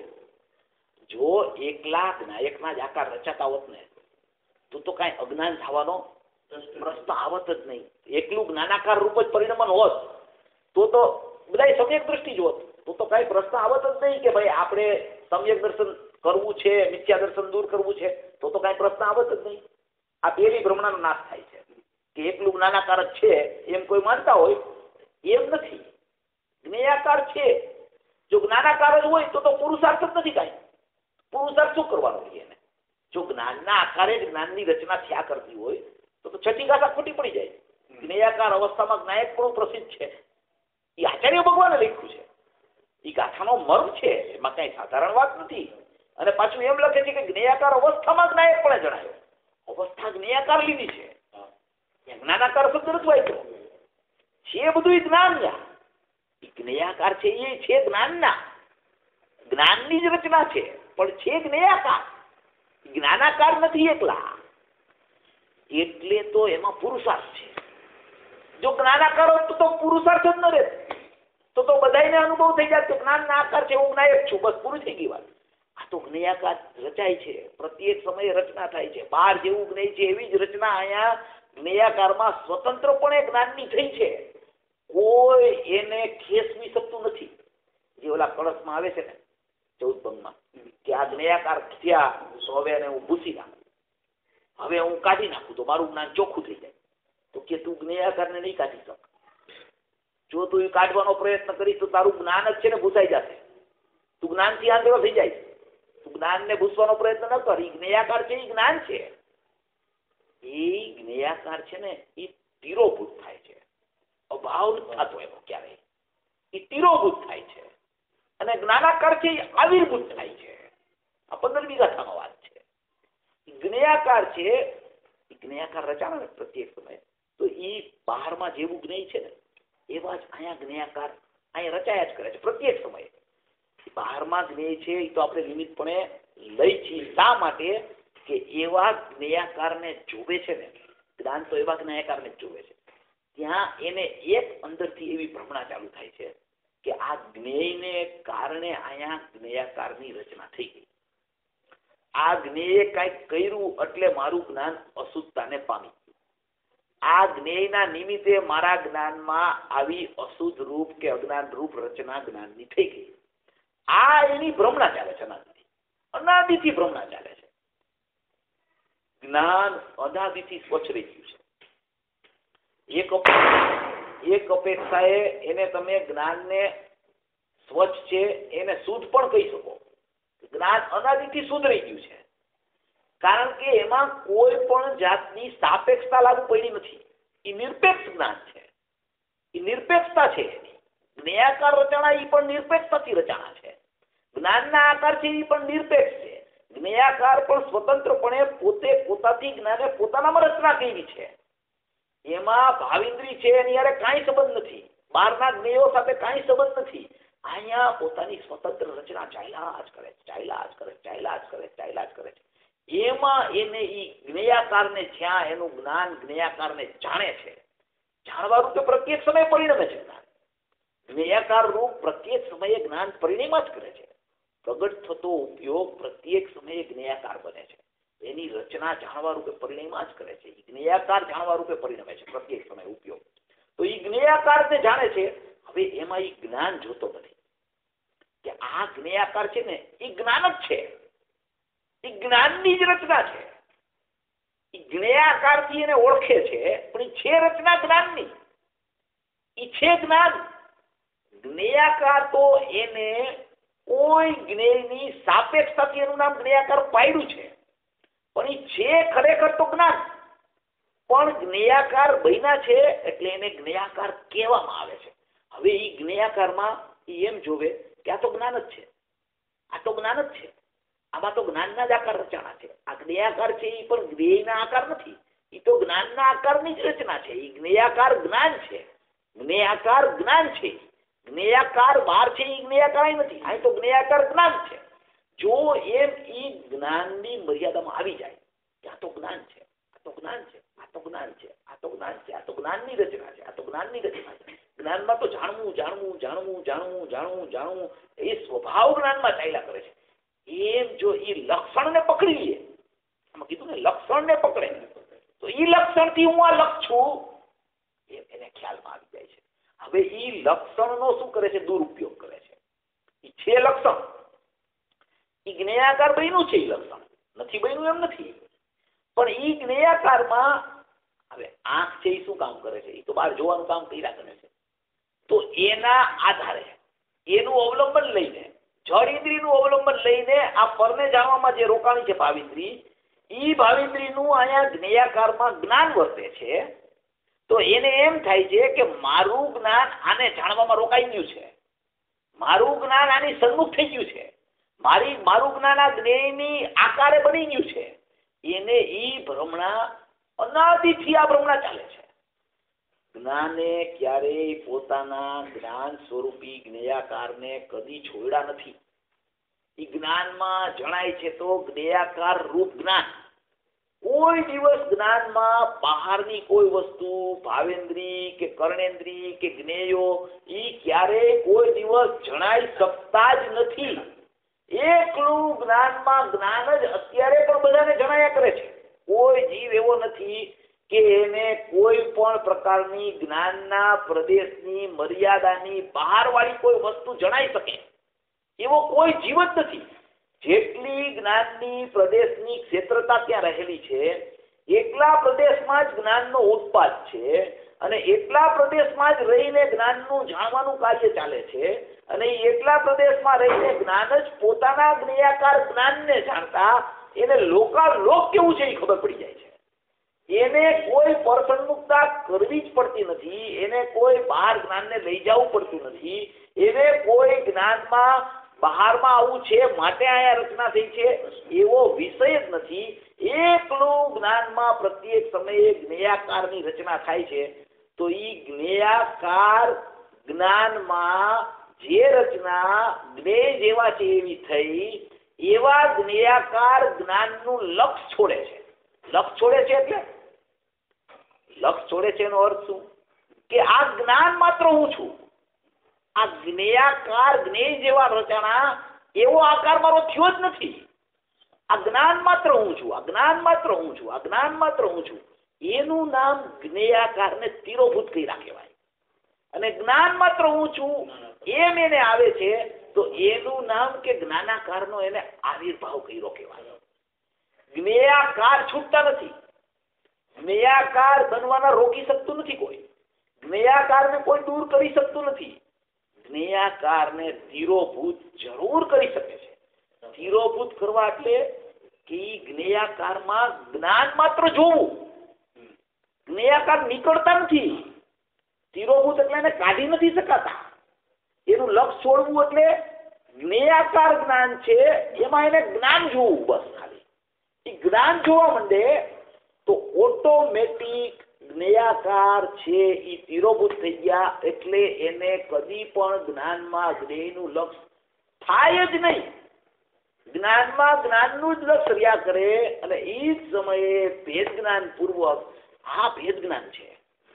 જો એકલા જ્ઞાયકના જ આકાર રચાતા હોત ને તો તો કાંઈ અજ્ઞાન થવાનો પ્રશ્ન આવત જ નહીં. એકલું જ્ઞાનાકાર રૂપ જ પરિણમન હોત તો તો બધા સમ્યક દ્રષ્ટિ જ હોત તો તો કાંઈ પ્રશ્ન આવત જ નહીં કે ભાઈ આપણે સમ્યક દર્શન કરવું છે, મિથ્યા દર્શન દૂર કરવું છે, તો તો કાંઈ પ્રશ્ન આવત જ નહીં. આ પેલી ભ્રમણાનો નાશ થાય છે કે એકલું જ્ઞાનાકાર જ છે એમ કોઈ માનતા હોય, એમ નથી. જ્ઞેયાકાર છે. જો જ્ઞાનાકાર જ હોય તો તો પુરુષાર્થ જ નથી કાંઈ. પુરુષાર્થ શું કરવાનો છે એને? જો જ્ઞાનના આકારે જ જ્ઞાનની રચના થયા કરતી હોય તો તો છઠ્ઠી ગાથા ખોટી પડી જાય. જ્ઞેયાકાર અવસ્થામાં જ્ઞાયક પણ પ્રસિદ્ધ છે. એ આચાર્ય ભગવાને લખ્યું છે. એ ગાથાનો મર્મ છે, એમાં કઈ સાધારણ વાત નથી. અને પાછું એમ લખે છે કે જ્ઞેયાકાર અવસ્થામાં જ્ઞાયક પણ જણાયો. અવસ્થા જ્ઞેયાકાર લીધી છે, જ્ઞાનાકાર શબ્દ નથી વાંચ્યો છે. બધું જ્ઞાન જ્ઞેયાકાર છે એ છે જ્ઞાનના, જ્ઞાનની જ રચના છે પણ છે જ્ઞેયાકાર, જ્ઞાનાકાર નથી એકલા. એટલે તો એમાં પુરુષાર્થ છે. જો જ્ઞાનાકાર હોત તો તો પુરુષાર્થ જ ન રહે, તો તો બધાને અનુભવ થઈ જાય તો જ્ઞાનના આકાર છે હું જ્ઞાયક છું, બસ પૂરું થઈ ગઈ વાત. આ તો જ્ઞેયાકાર રચાય છે, પ્રત્યેક સમયે રચના થાય છે. બહાર જેવું જ્ઞેય છે એવી જ રચના અહીંયા જ્ઞેયાકારમાં સ્વતંત્રપણે જ્ઞાનની થઈ છે. કોઈ એને ખેસવી શકતું નથી. જે ઓલા કળશમાં આવે છે ને ચૌદ ભંગમાં કે આ જ્ઞેયાકાર થયા તો હવે એને હું ભૂસી નાખું, હવે હું કાઢી નાખું તો મારું જ્ઞાન ચોખ્ખું થઈ જાય. તો કે તું જ્ઞેયાકારને નહીં કાઢી શક. જો તું એ કાઢવાનો પ્રયત્ન કરીશ તો તારું જ્ઞાન જ છે ને ભૂસાઈ જશે. તું જ્ઞાનથી આંધળો થઈ જાય. તું જ્ઞાનને ભૂસવાનો પ્રયત્ન ન કર. એ જ્ઞેયાકાર છે એ જ્ઞાન છે. એ જ્ઞેયાકાર છે ને એ તિરોભૂત થાય છે, અભાવ થતો એનો ક્યારેય. એ તિરોભૂત થાય છે અને જ્ઞાનાકાર છે એ આવિર્ભૂત થાય છે. આ પંદરમી ગાથાનો વાત છે. જ્ઞેયાકાર છે એ જ્ઞેયાકાર રચાણા ને પ્રત્યેક સમયે તો એ બહારમાં જેવું જ્ઞેય છે ને એવા જ અહીંયા જ્ઞેયાકાર અહીંયા રચાયા જ કરે છે પ્રત્યેક સમયે. બહારમાં જ્ઞેય છે એ તો આપણે નિમિત્તપણે લઈ છીએ. શા માટે કે એવા જ્ઞેયાકારને જોવે છે ને, જ્ઞાન તો એવા જ્ઞેયાકારને જ જોવે છે. ત્યાં એને એક અંદરથી એવી ભ્રમણા ચાલુ થાય છે કે આ જ્ઞેયને કારણે અહીંયા જ્ઞેયાકારની રચના થઈ ગઈ. આ જ્ઞેયે કાંઈક કર્યું એટલે મારું જ્ઞાન અશુદ્ધતાને પામી ગયું. આ જ્ઞેયના નિમિત્તે મારા જ્ઞાનમાં આવી અશુદ્ધ રૂપ કે અજ્ઞાન રૂપ રચના જ્ઞાનની થઈ ગઈ. આ એની ભ્રમણા ચાલે છે. અનાદિથી અનાદિથી ભ્રમણા ચાલે છે. જ્ઞાન અનાદિથી સ્વચ્છ રહી ગયું છે. એક એક અપેક્ષાએ એને તમે જ્ઞાનને સ્વચ્છ છે એને શુદ્ધ પણ કહી શકો. જ્ઞાન અનાદિથી શુદ્ધ રહી ગયું છે કારણ કે એમાં કોઈ પણ જાતની સાપેક્ષતા લાગુ પડી નથી. એ નિરપેક્ષ જ્ઞાન છે. એ નિરપેક્ષતા છે એની. જ્ઞેયાકાર રચના એ પણ નિરપેક્ષતાથી રચના છે. જ્ઞાનના આકાર છે એ પણ નિરપેક્ષ છે. જ્ઞેયાકાર પણ સ્વતંત્રપણે પોતે પોતાથી જ્ઞાને પોતાનામાં રચના કરી છે. એમાં ભાવિન્દ્રી છે એની યારે કાંઈ સંબંધ નથી. બહારના જ્ઞેયો સાથે કાંઈ સંબંધ નથી. અહીંયા પોતાની સ્વતંત્ર રચના ચાલ્યા જ કરે ચાલ્યા જ કરે ચાલ્યા જ કરે ચાલ્યા જ કરે છે. એમાં એને એ જ્ઞેયાકારને જ્યાં એનું જ્ઞાન જ્ઞેયાકારને જાણે છે, જાણવા રૂપે પ્રત્યેક સમયે પરિણમે છે. જ્ઞાન જ્ઞેયાકાર રૂપ પ્રત્યેક સમયે જ્ઞાન પરિણ્યમાં જ કરે છે. પ્રગટ થતો ઉપયોગ પ્રત્યેક સમયે જ્ઞેયાકાર બને છે. એની રચના જાણવા રૂપે પરિણયમાં જ કરે છે. જ્ઞેયાકાર જાણવા રૂપે પરિણમે છે પ્રત્યેક સમય ઉપયોગ. તો એ જ્ઞેયાકારને જાણે છે. હવે એમાં એ જ્ઞાન જોતો નથી કે આ જ્ઞેયાકાર છે ને એ જ્ઞાન જ છે. એ જ્ઞાનની જ રચના છે. એ જ્ઞેયાકારથી એને ઓળખે છે પણ એ છે રચના જ્ઞાનની. એ છે જ્ઞાન. જ્ઞેયાકાર તો એને કોઈ જ્ઞેયની સાપેક્ષતાથી એનું નામ જ્ઞેયાકાર પાડ્યું છે પણ એ છે ખરેખર તો જ્ઞાન. પણ જ્ઞેયાકાર બન્યા છે એટલે એને જ્ઞેયાકાર કહેવામાં આવે છે. હવે એ જ્ઞેયાકારમાં એમ જોવે કે આ તો જ્ઞાન જ છે, આ તો જ્ઞાન જ છે, આમાં તો જ્ઞાનના જ આકાર રચના છે. આ જ્ઞેયાકાર છે એ પણ જ્ઞેયના આકાર નથી. એ તો જ્ઞાનના આકારની જ રચના છે. એ જ્ઞેયાકાર જ્ઞાન છે. જ્ઞેયાકાર જ્ઞાન છે. જ્ઞેયાકાર બહાર છે એ જ્ઞેયાકાર નથી. આ તો જ્ઞેયાકાર જ્ઞાન છે. જો એમ એ જ્ઞાનની મર્યાદામાં આવી જાય કે આ તો જ્ઞાન છે, આ તો જ્ઞાન છે, આ તો જ્ઞાન છે, આ તો જ્ઞાન છે, આ તો જ્ઞાનની રચના છે, આ તો જ્ઞાનની રચના છે. જ્ઞાનમાં તો જાણવું જાણવું જાણવું જાણવું જાણવું જાણવું એ સ્વભાવ જ્ઞાનમાં ચાલ્યા કરે છે. એમ જો એ લક્ષણને પકડી લઈએ, આમાં કીધું ને લક્ષણને પકડે તો એ લક્ષણથી હું આ લક્ષ છું એમ એને ખ્યાલમાં આવી જાય છે. હવે એ લક્ષણનો શું કરે છે? દુરુપયોગ કરે છે. એ છે લક્ષણ. એ જ્ઞેયાકાર બન્યું છે. એ લક્ષણ નથી બન્યું એમ નથી પણ એ જ્ઞેયાકારમાં હવે આંખ છે એ શું કામ કરે છે? એ તો બહાર જોવાનું કામ કર્યા કરે છે. તો એના આધારે એનું અવલંબન લઈને જળ ઇન્દ્રિયનું અવલંબન લઈને આ પરને જાણવામાં જે રોકાણી છે ભાવિન્દ્રી, એ ભાવિન્દ્રીનું અહીંયા જ્ઞેયાકારમાં જ્ઞાન વર્તે છે. તો એને એમ થાય છે કે મારું જ્ઞાન આને જાણવામાં રોકાઈ ગયું છે, મારું જ્ઞાન આની સન્મુખ થઈ ગયું છે, મારી મારું જ્ઞાન આ જ્ઞેયની આકારે બની ગયું છે. એને ઈ ભ્રમણા અનાદિથી આ ભ્રમણા ચાલે છે. જ્ઞાને ક્યારેય પોતાના જ્ઞાન સ્વરૂપી જ્ઞેયાકારને કદી છોડ્યા નથી. એ જ્ઞાનમાં જણાય છે તો જ્ઞેયાકાર રૂપ જ્ઞાન કોઈ દિવસ જ્ઞાનમાં બહારની કોઈ વસ્તુ ભાવેન્દ્રી કે કર્ણેન્દ્રી કે જ્ઞેયો એ ક્યારેય કોઈ દિવસ જણાઈ શકતા જ નથી. એકલું જ્ઞાનમાં જ્ઞાન જ અત્યારે પણ બધાને જણાયા કરે છે. કોઈ જીવ એવો નથી કે એને કોઈ પણ પ્રકારની જ્ઞાનના પ્રદેશની મર્યાદાની બહારવાળી કોઈ વસ્તુ જણાઈ શકે એવો કોઈ જીવ જ નથી. જેટલી જ્ઞાનની પ્રદેશની ક્ષેત્રતા ત્યાં રહેલી છે એટલા પ્રદેશમાં જ જ્ઞાનનો ઉત્પાદ છે અને એટલા પ્રદેશમાં જ રહીને જ્ઞાનનું જાણવાનું કાર્ય ચાલે છે અને એટલા પ્રદેશમાં રહીને જ્ઞાન જ પોતાના જ્ઞેયાકાર જ્ઞાનને જાણતા એને લોકાલોક કેવું છે એ ખબર પડી જાય છે. એને કોઈ પરસન્મુખતા કરવી જ પડતી નથી. એને કોઈ બહાર જ્ઞાનને લઈ જવું પડતું નથી. એને કોઈ જ્ઞાનમાં બહારમાં આવું છે માટે અહીંયા રચના થઈ છે એવો વિષય જ નથી. એકલું જ્ઞાનમાં પ્રત્યેક સમયે જ્ઞેયાકારની રચના થાય છે તો એ જ્ઞેયાકાર જ્ઞાનમાં જે રચના જ્ઞેય જેવા છે એવી થઈ એવા જ્ઞેયાકાર જ્ઞાનનું લક્ષ છોડે છે. લક્ષ છોડે છે એટલે લક્ષ છોડે છે એનો અર્થ શું કે આ જ્ઞાન માત્ર હું છું. આ જ્ઞેયાકાર જ્ઞેય જેવા રચના એવો આકાર મારો થયો જ નથી. આ જ્ઞાન માત્ર હું છું. આ જ્ઞાન માત્ર હું છું. આ જ્ઞાન માત્ર હું છું. એનું નામ જ્ઞેયાકારને તિરોભૂત કર્યા કહેવાય. અને જ્ઞાન માત્ર હું છું એમ એને આવે છે તો એનું નામ કે જ્ઞાનાકારનો એને આવિર્ભાવ કર્યો કહેવાય. જ્ઞેયાકાર છૂટતા નથી. જ્ઞેયાકાર બનવાના રોકી શકતું નથી કોઈ. જ્ઞેયાકારને કોઈ દૂર કરી શકતું નથી. જ્ઞેયાકારને તિરોભૂત જરૂર કરી શકે છે. તિરોભૂત કરવા એટલે કે જ્ઞેયાકારમાં જ્ઞાન માત્ર જોવું. જ્ઞેયાકાર નીકળતા નથી. તિરોભૂત એટલે એને કાઢી નથી શકાતા. એનું લક્ષ છોડવું એટલે જ્ઞેયાકાર જ્ઞાન છે એમાં એને જ્ઞાન જોવું. બસ ખાલી એ જ્ઞાન જોવા માંડે તો ઓટોમેટિક જ્ઞેયાકાર છે એ તિરોભૂત થઈ ગયા એટલે એને કદી પણ જ્ઞાનમાં જ્ઞેયનું લક્ષ થાય જ નહીં. જ્ઞાનમાં જ્ઞાનનું જ લક્ષ રહ્યા કરે અને એ જ સમયે ભેદ જ્ઞાન પૂર્વક આ ભેદ જ્ઞાન છે.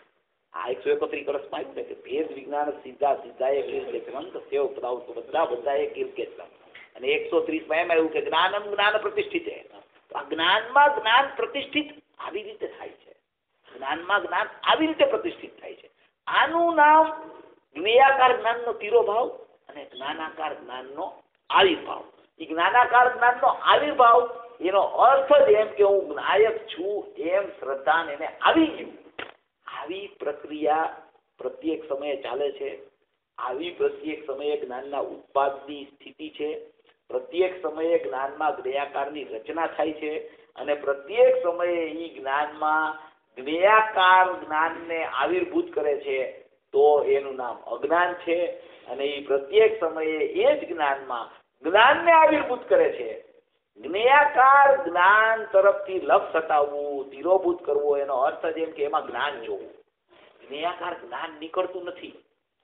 આ એકસો એકત્રીસ વર્ષમાં આવ્યું ને કે ભેદ વિજ્ઞાન સીધા સીધા સેવ પદાવતો બધા બધા એક અને એકસો ત્રીસ માં એમ આવ્યું કે જ્ઞાનમ જ્ઞાન પ્રતિષ્ઠિત છે. આ જ્ઞાનમાં જ્ઞાન પ્રતિષ્ઠિત આવી રીતે થાય છે. જ્ઞાનમાં જ્ઞાન આવી રીતે પ્રતિષ્ઠિત થાય છે. આનું નામ જ્ઞેયાકાર જ્ઞાનનો તિરોભાવ અને જ્ઞાનાકાર જ્ઞાનનો આવિર્ભાવ. એ જ્ઞાનાકાર જ્ઞાનનો આવિર્ભાવ એનો અર્થ જ એમ કે હું જ્ઞાયક છું એમ શ્રદ્ધાન એને આવી ગયું. આવી પ્રક્રિયા પ્રત્યેક સમયે ચાલે છે. આવી પ્રત્યેક સમયે જ્ઞાનના ઉત્પાદની સ્થિતિ છે. પ્રત્યેક સમયે જ્ઞાનમાં જ્ઞેયાકારની રચના થાય છે અને પ્રત્યેક સમયે એ જ્ઞાનમાં જ્ઞેયાકાર જ્ઞાનને આવિર્ભૂત કરે છે તો એનું નામ અજ્ઞાન છે. અને એ પ્રત્યેક સમયે એ જ જ્ઞાનમાં જ્ઞાનને આવિર્ભૂત કરે છે. જ્ઞેયાકાર જ્ઞાન તરફથી લક્ષ હટાવવું, તિરોભૂત કરવો એનો અર્થ જ એમ કે એમાં જ્ઞાન જોવું. જ્ઞેયાકાર જ્ઞાન નીકળતું નથી.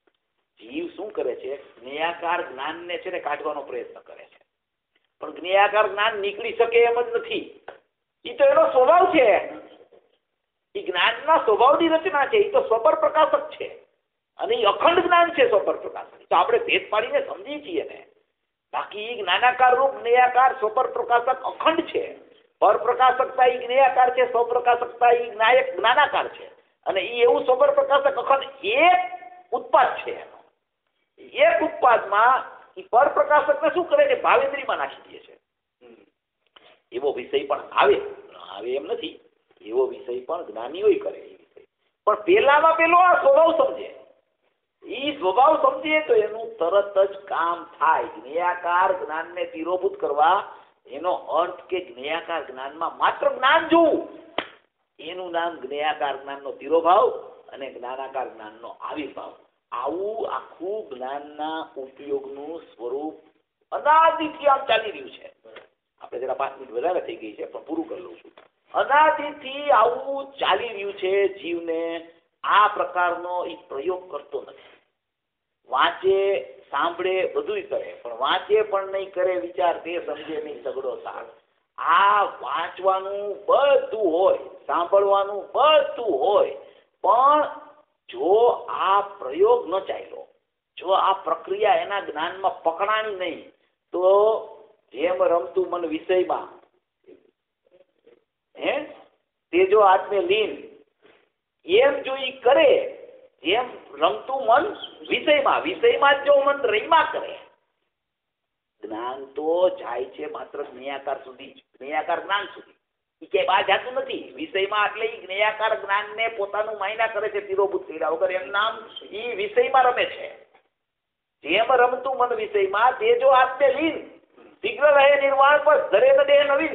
જીવ શું કરે છે? જ્ઞેયાકાર જ્ઞાનને છે ને કાઢવાનો પ્રયત્ન કરે છે પણ જ્ઞેયાકાર જ્ઞાન નીકળી શકે એમ જ નથી. એ તો એનો સ્વભાવ છે. એ જ્ઞાનના સ્વભાવની રચના છે. એ તો સ્વપર પ્રકાશક છે અને એ અખંડ જ્ઞાન છે. સ્વપર પ્રકાશક તો આપણે ભેદ પાડીને સમજીએ છીએ ને. બાકી જ્ઞાનાકાર રૂપ જ્ઞેયાકાર સ્વપર પ્રકાશક અખંડ છે. પર પ્રકાશકતા એ જ્ઞેયાકાર છે. સ્વપ્રકાશકતા એ જ્ઞાયક જ્ઞાનાકાર છે અને એ એવું સ્વપર પ્રકાશક અખંડ એક ઉત્પાદ છે. એક ઉત્પાદમાં એ પર પ્રકાશકને શું કરે છે? ભાવેન્દ્રીમાં નાખી દે છે. એવો વિષય પણ આવે આવે એમ નથી. એવો વિષય પણ જ્ઞાનીઓ કરે એ વિષય પણ પેલામાં પેલો આ સ્વભાવ સમજે. એ સ્વભાવ સમજીએ તો એનું તરત જ કામ થાય. જ્ઞેયાકાર જ્ઞાનને તિરોભૂત કરવા એનો અર્થ કે જ્ઞેયાકાર જ્ઞાનમાં માત્ર જ્ઞાન જોવું. એનું નામ જ્ઞેયાકાર જ્ઞાનનો તિરોભાવ અને જ્ઞાનાકાર જ્ઞાનનો આવિર્ભાવ. આવું આખું જ્ઞાનના ઉપયોગનું સ્વરૂપ અનાદિથી આમ ચાલી રહ્યું છે. આપણે જરા પાંચ મિનિટ વધારે થઈ ગઈ છે પણ પૂરું કરી લઉં છું. અનાદિથી આવું ચાલી રહ્યું છે. જીવને આ પ્રકારનો એ પ્રયોગ કરતો નથી. વાંચે, સાંભળે, બધું કરે પણ વાંચે પણ નહીં, કરે વિચાર તે સમજે નહીં, ઝઘડો સાર. આ વાંચવાનું બધું હોય, સાંભળવાનું બધું હોય, પણ જો આ પ્રયોગ ન ચાલ્યો, જો આ પ્રક્રિયા એના જ્ઞાનમાં પકડાણી નહીં, તો જેમ રમતું મન વિષયમાં હે તેજો આત્મે લીન, એમ જો ઈ કરે, જેમ રમતું મન વિષયમાં, વિષયમાં જો મન રમ્યા કરે, જ્ઞાન તો જાય છે માત્ર જ્ઞેયાકાર સુધી જ, જ્ઞેયાકાર જ્ઞાન સુધી, એ ક્યાંય બહાર જતું નથી વિષયમાં. એટલે એ જ્ઞેયાકાર જ્ઞાનને પોતાનું માયના કરે છે તીરોભૂત કર્યા વગર, એમ નામ એ વિષયમાં રમે છે. જેમ રમતું મન વિષયમાં તેજો આત્મે લીન, શીઘ્ર રહે નિર્વાણ પર ધરે ન દેહ નવીન.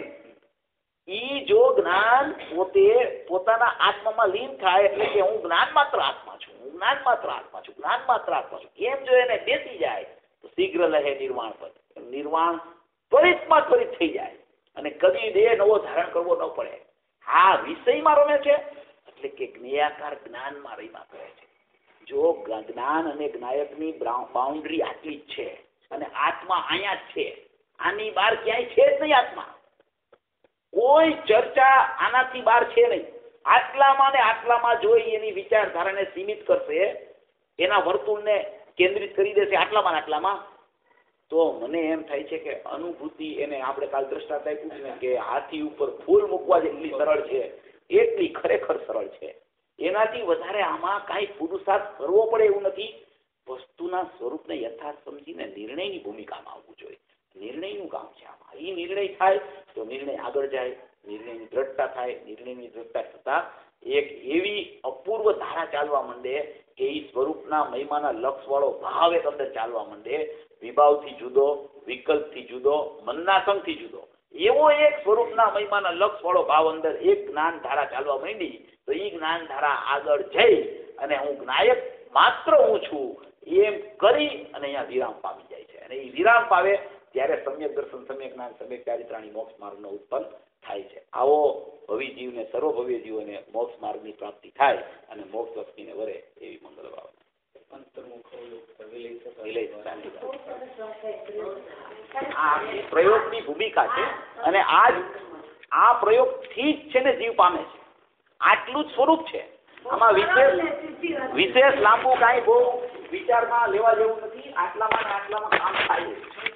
ઈ જો જ્ઞાન પોતે પોતાના આત્મામાં લીન થાય, એટલે કે હું જ્ઞાન માત્ર આત્મા છું, હું જ્ઞાન માત્ર આત્મા છું, જ્ઞાન માત્ર આત્મા છું, એમ જો એને બેસી જાય તો શીઘ્ર લહે નિર્વાણ પર, નિર્વાણ ત્વરિતમાં ત્વરિત થઈ જાય અને કદી દેહ નવો ધારણ કરવો ન પડે. હા, વિષયમાં રમે છે એટલે કે જ્ઞેયાકાર જ્ઞાનમાં રમ્યા કરે છે. જો જ્ઞાન અને જ્ઞાયકની બાઉન્ડ્રી આટલી જ છે અને આત્મા અહીંયા જ છે, આની બહાર ક્યાંય છે જ નહીં. આત્મા કોઈ ચર્ચા આનાથી બહાર છે નહીં. આટલામાં ને આટલામાં જોઈ એની વિચારધારાને સીમિત કરશે, એના વર્તુળને કેન્દ્રિત કરી દેશે આટલામાં આટલામાં, તો મને એમ થાય છે કે અનુભૂતિ, એને આપણે કાલ દ્રષ્ટાંત આપ્યું છે ને કે હાથી ઉપર ફૂલ મૂકવા જેટલી સરળ છે એટલી ખરેખર સરળ છે. એનાથી વધારે આમાં કાંઈ પુરુષાર્થ કરવો પડે એવું નથી. વસ્તુના સ્વરૂપને યથાર્થ સમજીને નિર્ણયની ભૂમિકામાં આવવું જોઈએ. નિર્ણયનું કામ છે આમાં. એ નિર્ણય થાય તો નિર્ણય આગળ જાય, નિર્ણયની દ્રઢતા થાય, નિર્ણયની દ્રઢતા થતાં એક એવી અપૂર્વ ધારા ચાલવા માંડે કે એ સ્વરૂપના મહિમાના લક્ષવાળો ભાવ એક અંદર ચાલવા માંડે. વિભાવથી જુદો, વિકલ્પથી જુદો, મનના સંગથી જુદો, એવો એક સ્વરૂપના મહિમાના લક્ષવાળો ભાવ અંદર એક જ્ઞાન ધારા ચાલવા માંડી, તો એ જ્ઞાન ધારા આગળ જઈ અને હું જ્ઞાયક માત્ર હું છું એમ કરી અને અહીંયા વિરામ પામી જાય છે. અને એ વિરામ પાવે ત્યારે સમ્યક દર્શન, સમ્યક જ્ઞાન, સમ્યક ચારિત્રાણી મોક્ષ માર્ગનો ઉત્પન્ન થાય છે. આવો ભવી જીવને, સર્વભવ્ય જીવોને મોક્ષ માર્ગની પ્રાપ્તિ થાય અને મોક્ષ લક્ષ્મીને વરે એવી મંગલ ભાવના. આ પ્રયોગની ભૂમિકા છે અને આજ આ પ્રયોગથી જ છે ને જીવ પામે છે. આટલું જ સ્વરૂપ છે. આમાં વિશેષ વિશેષ લાંબુ કાંઈ બહુ વિચારમાં લેવા જેવું નથી. આટલામાં આટલામાં કામ થાય.